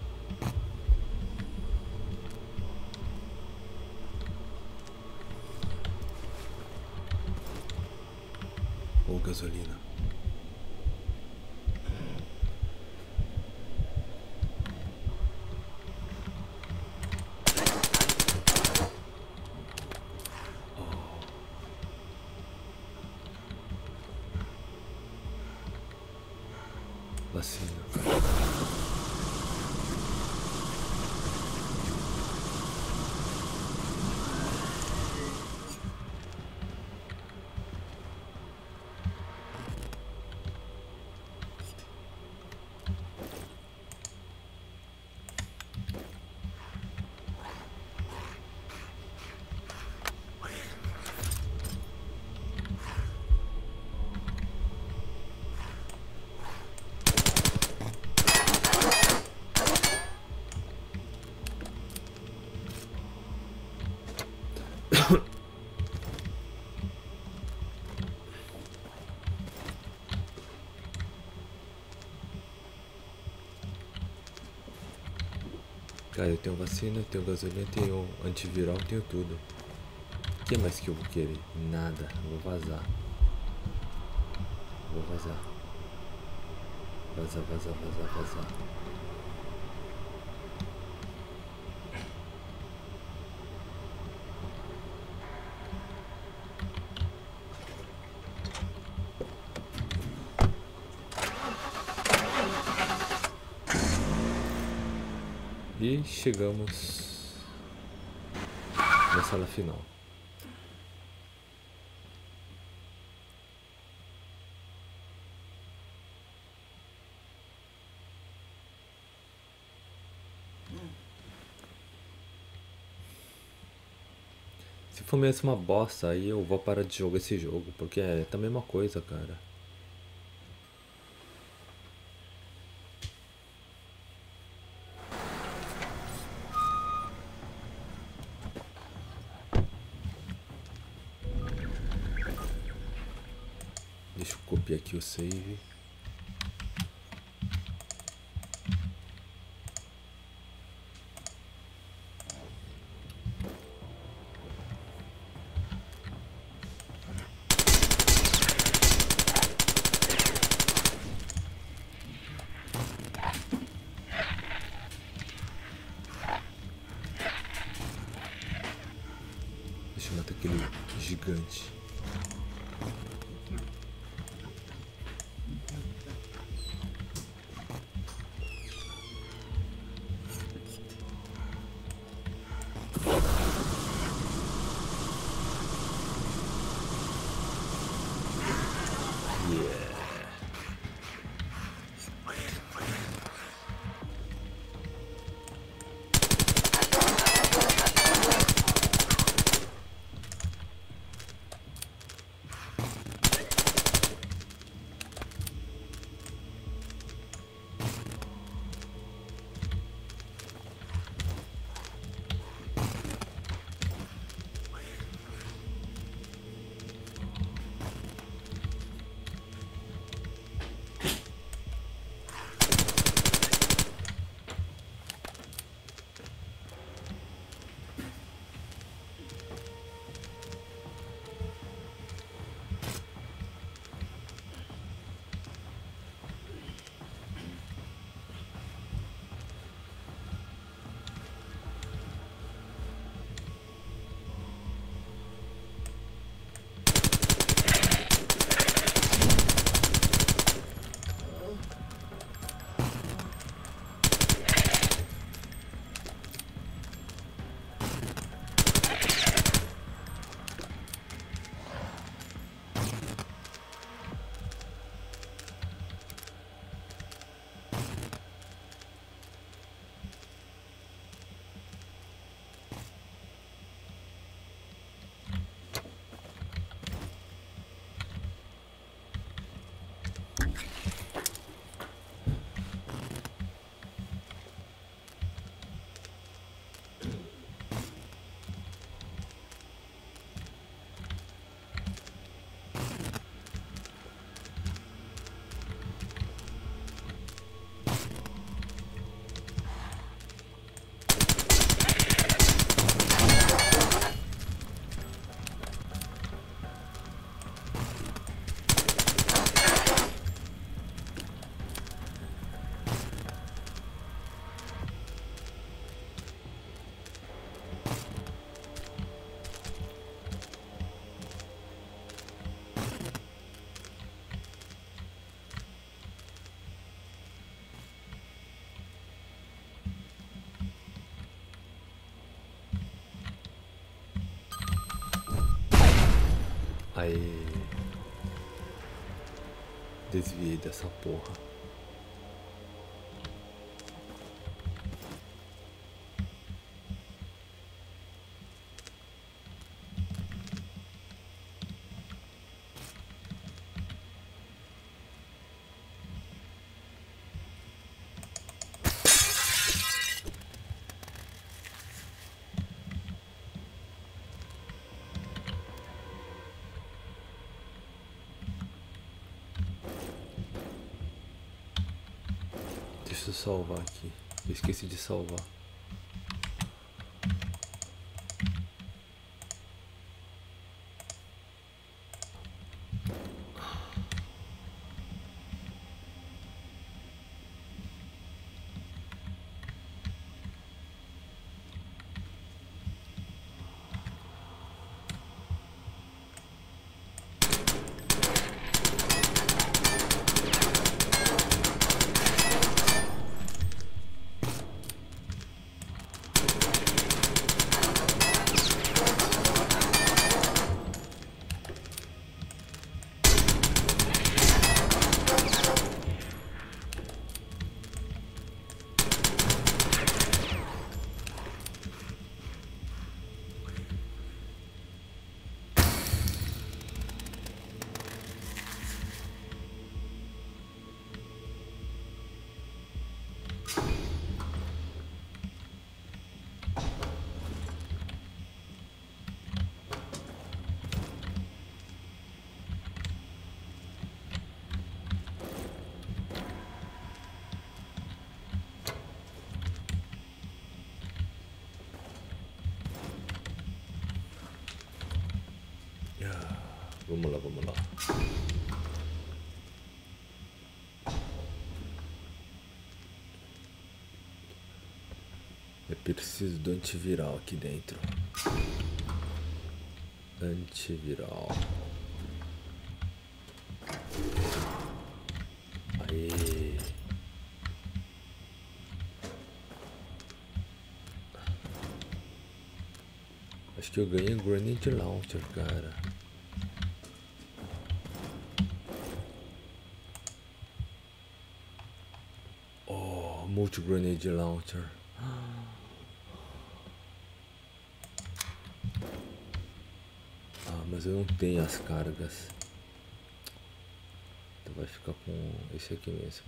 Ou gasolina. Vacina. Cara, eu tenho vacina, eu tenho gasolina, eu tenho antiviral, eu tenho tudo. O que mais que eu vou querer? Nada. Eu vou vazar. Vou vazar. Vazar, vazar, vazar, vazar. E chegamos na sala final. Se for mesmo uma bosta, aí eu vou parar de jogar esse jogo, porque é a mesma coisa, cara. Deixa eu copiar aqui o save. Deixa eu matar aquele gigante. Aí. Desviei dessa porra. Deixa eu salvar aqui. Eu esqueci de salvar. Vamos lá, vamos lá. Eu preciso do antiviral aqui dentro. Antiviral. Aê. Acho que eu ganhei um Grenade Launcher, cara. Oh, Multi Grenade Launcher. Ah, mas eu não tenho as cargas. Então vai ficar com esse aqui mesmo.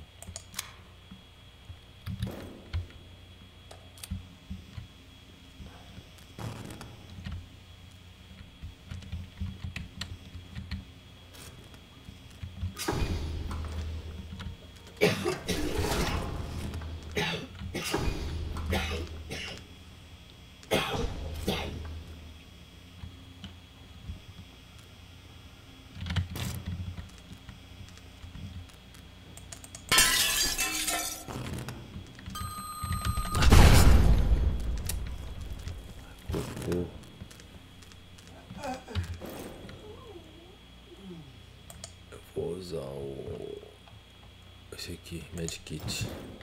Eu vou usar o esse aqui, Medkit.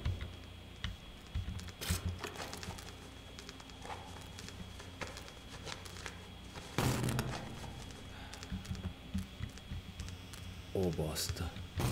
Ô, bosta.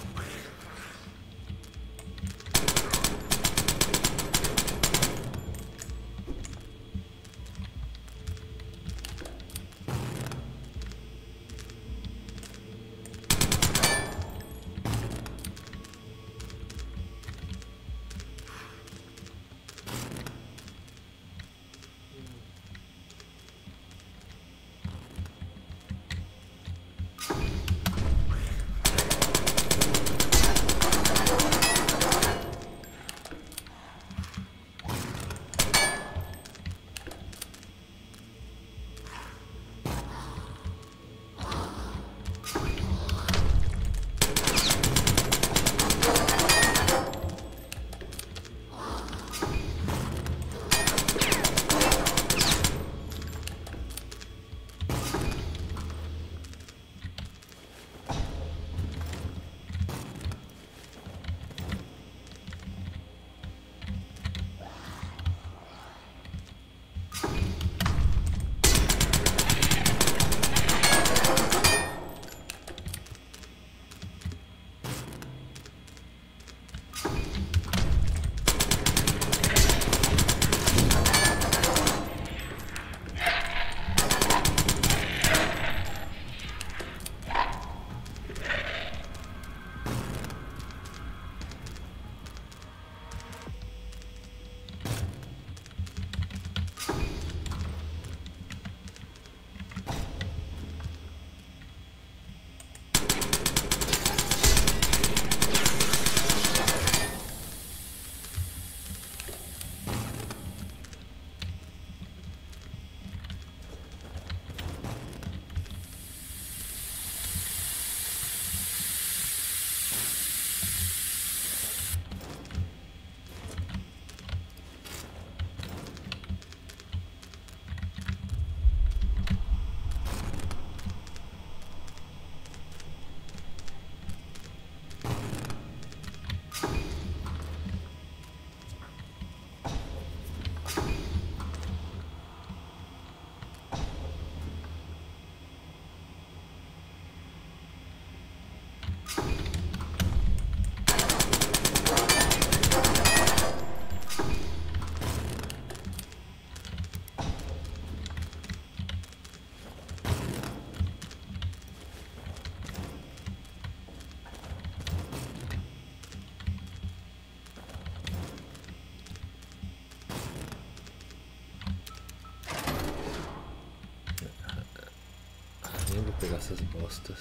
Nem vou pegar essas bostas.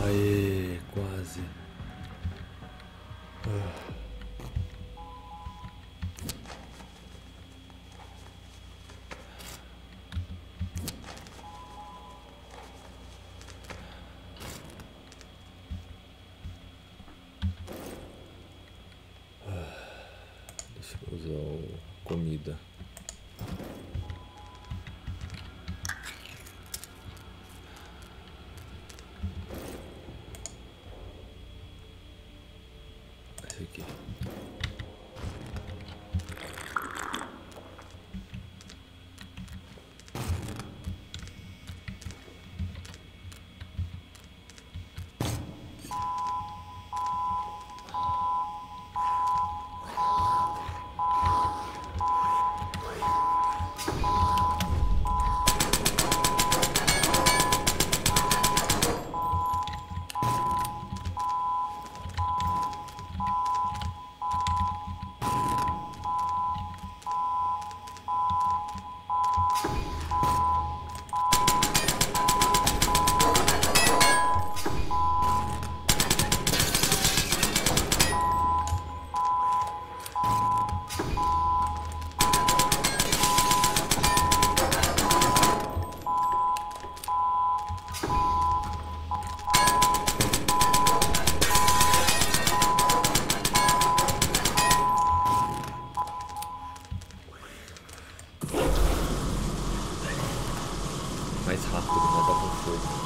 Aê, quase. Ah. Deixa eu usar o comida. Esse aqui. Mais rápido, nada com fogo.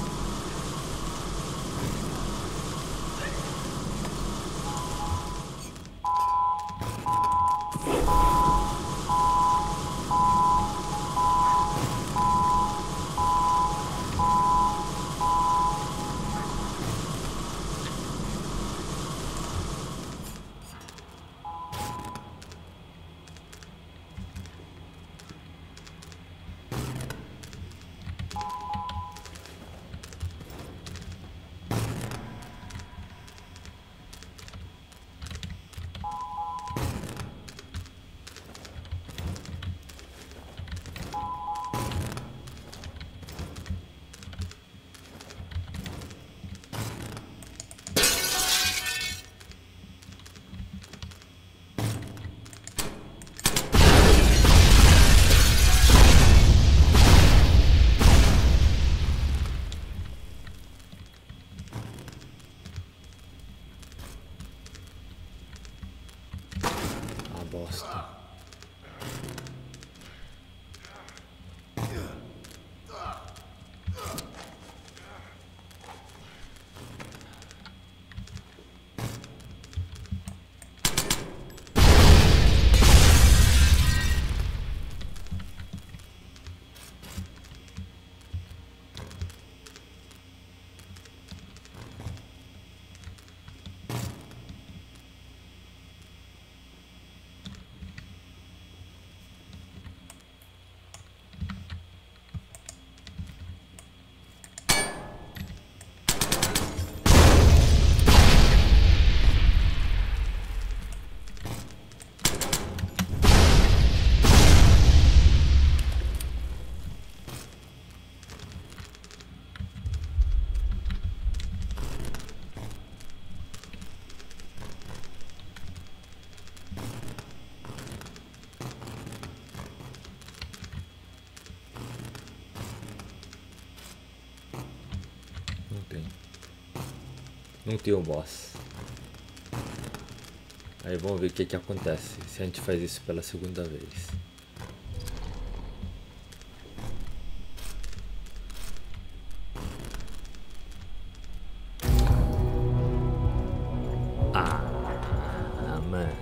Bosta. Não tem. Não tem o boss. Aí vamos ver o que que acontece se a gente faz isso pela segunda vez. Ah, mano.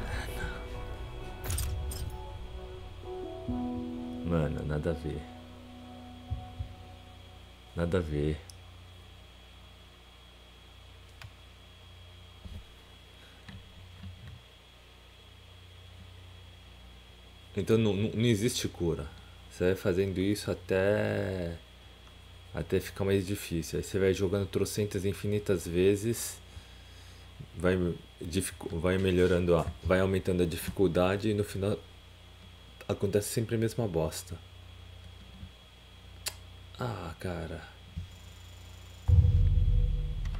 Mano, nada a ver. Nada a ver. Então não, não, não existe cura. Você vai fazendo isso até até ficar mais difícil. Aí você vai jogando trocentas infinitas vezes, vai, vai melhorando, a, vai aumentando a dificuldade e no final acontece sempre a mesma bosta. Ah, cara.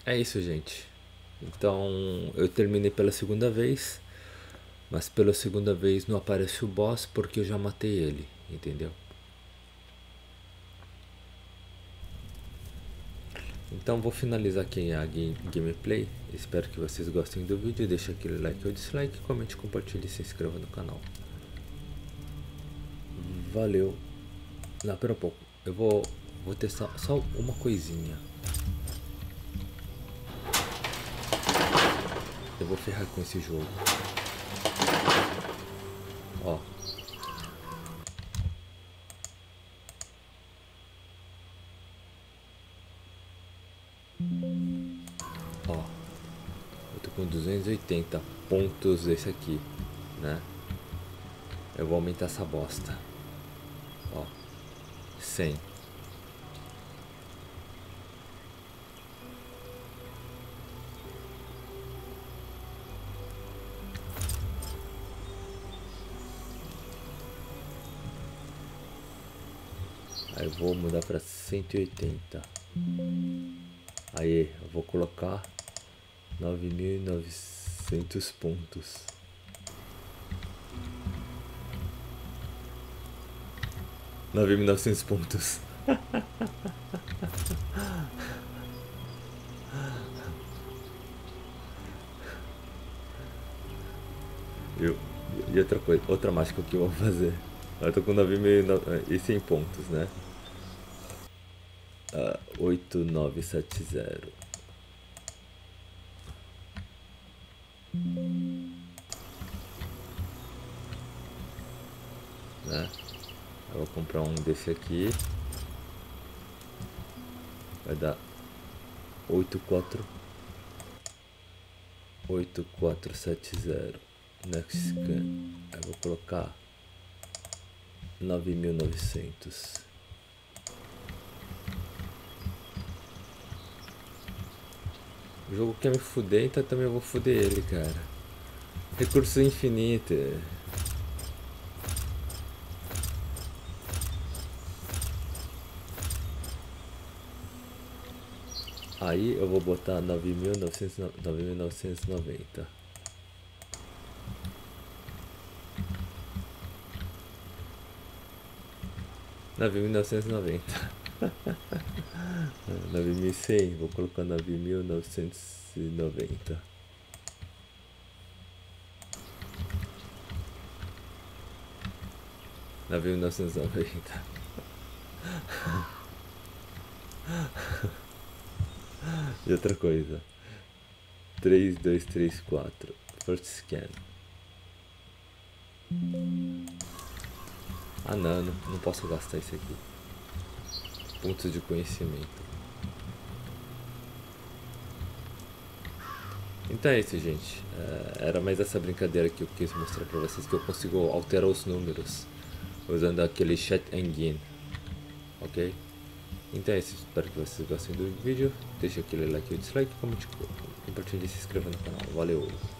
É isso, gente. Então eu terminei pela segunda vez, mas pela segunda vez não aparece o boss porque eu já matei ele, entendeu? Então vou finalizar aqui a gameplay. Espero que vocês gostem do vídeo. Deixa aquele like ou dislike, comente, compartilhe e se inscreva no canal. Valeu. Não, pera um pouco. Eu vou, vou testar só uma coisinha. Eu vou ferrar com esse jogo. Ó. Ó. Eu tô com duzentos e oitenta pontos desse aqui, né? Eu vou aumentar essa bosta. Ó. cem. Aí eu vou mudar para cento e oitenta. Aí eu vou colocar nove mil e novecentos pontos. nove mil e novecentos pontos. Eu, e outra coisa, outra mágica que eu vou fazer. Eu tô com nove mil e cem pontos, né? Uh, oito nove sete zero. Né? Eu vou comprar um desse aqui. Vai dar oito quatro oito quatro sete zero. Next scan. Aí vou colocar nove mil e novecentos. O jogo quer me fuder, então também eu vou fuder ele, cara. Recurso infinito. Aí eu vou botar nove mil novecentos e noventa. nove mil novecentos e noventa. nove mil e cem, vou colocar nove mil novecentos e noventa. nove mil novecentos e noventa. E outra coisa. três dois três quatro. First scan. Ah não, não, não posso gastar isso aqui. Pontos de conhecimento. Então é isso, gente. É, era mais essa brincadeira que eu quis mostrar pra vocês, que eu consigo alterar os números usando aquele chat engine. Ok? Então é isso, espero que vocês gostem do vídeo. Deixe aquele like ou dislike, comente, compartilhe e se inscreva no canal. Valeu!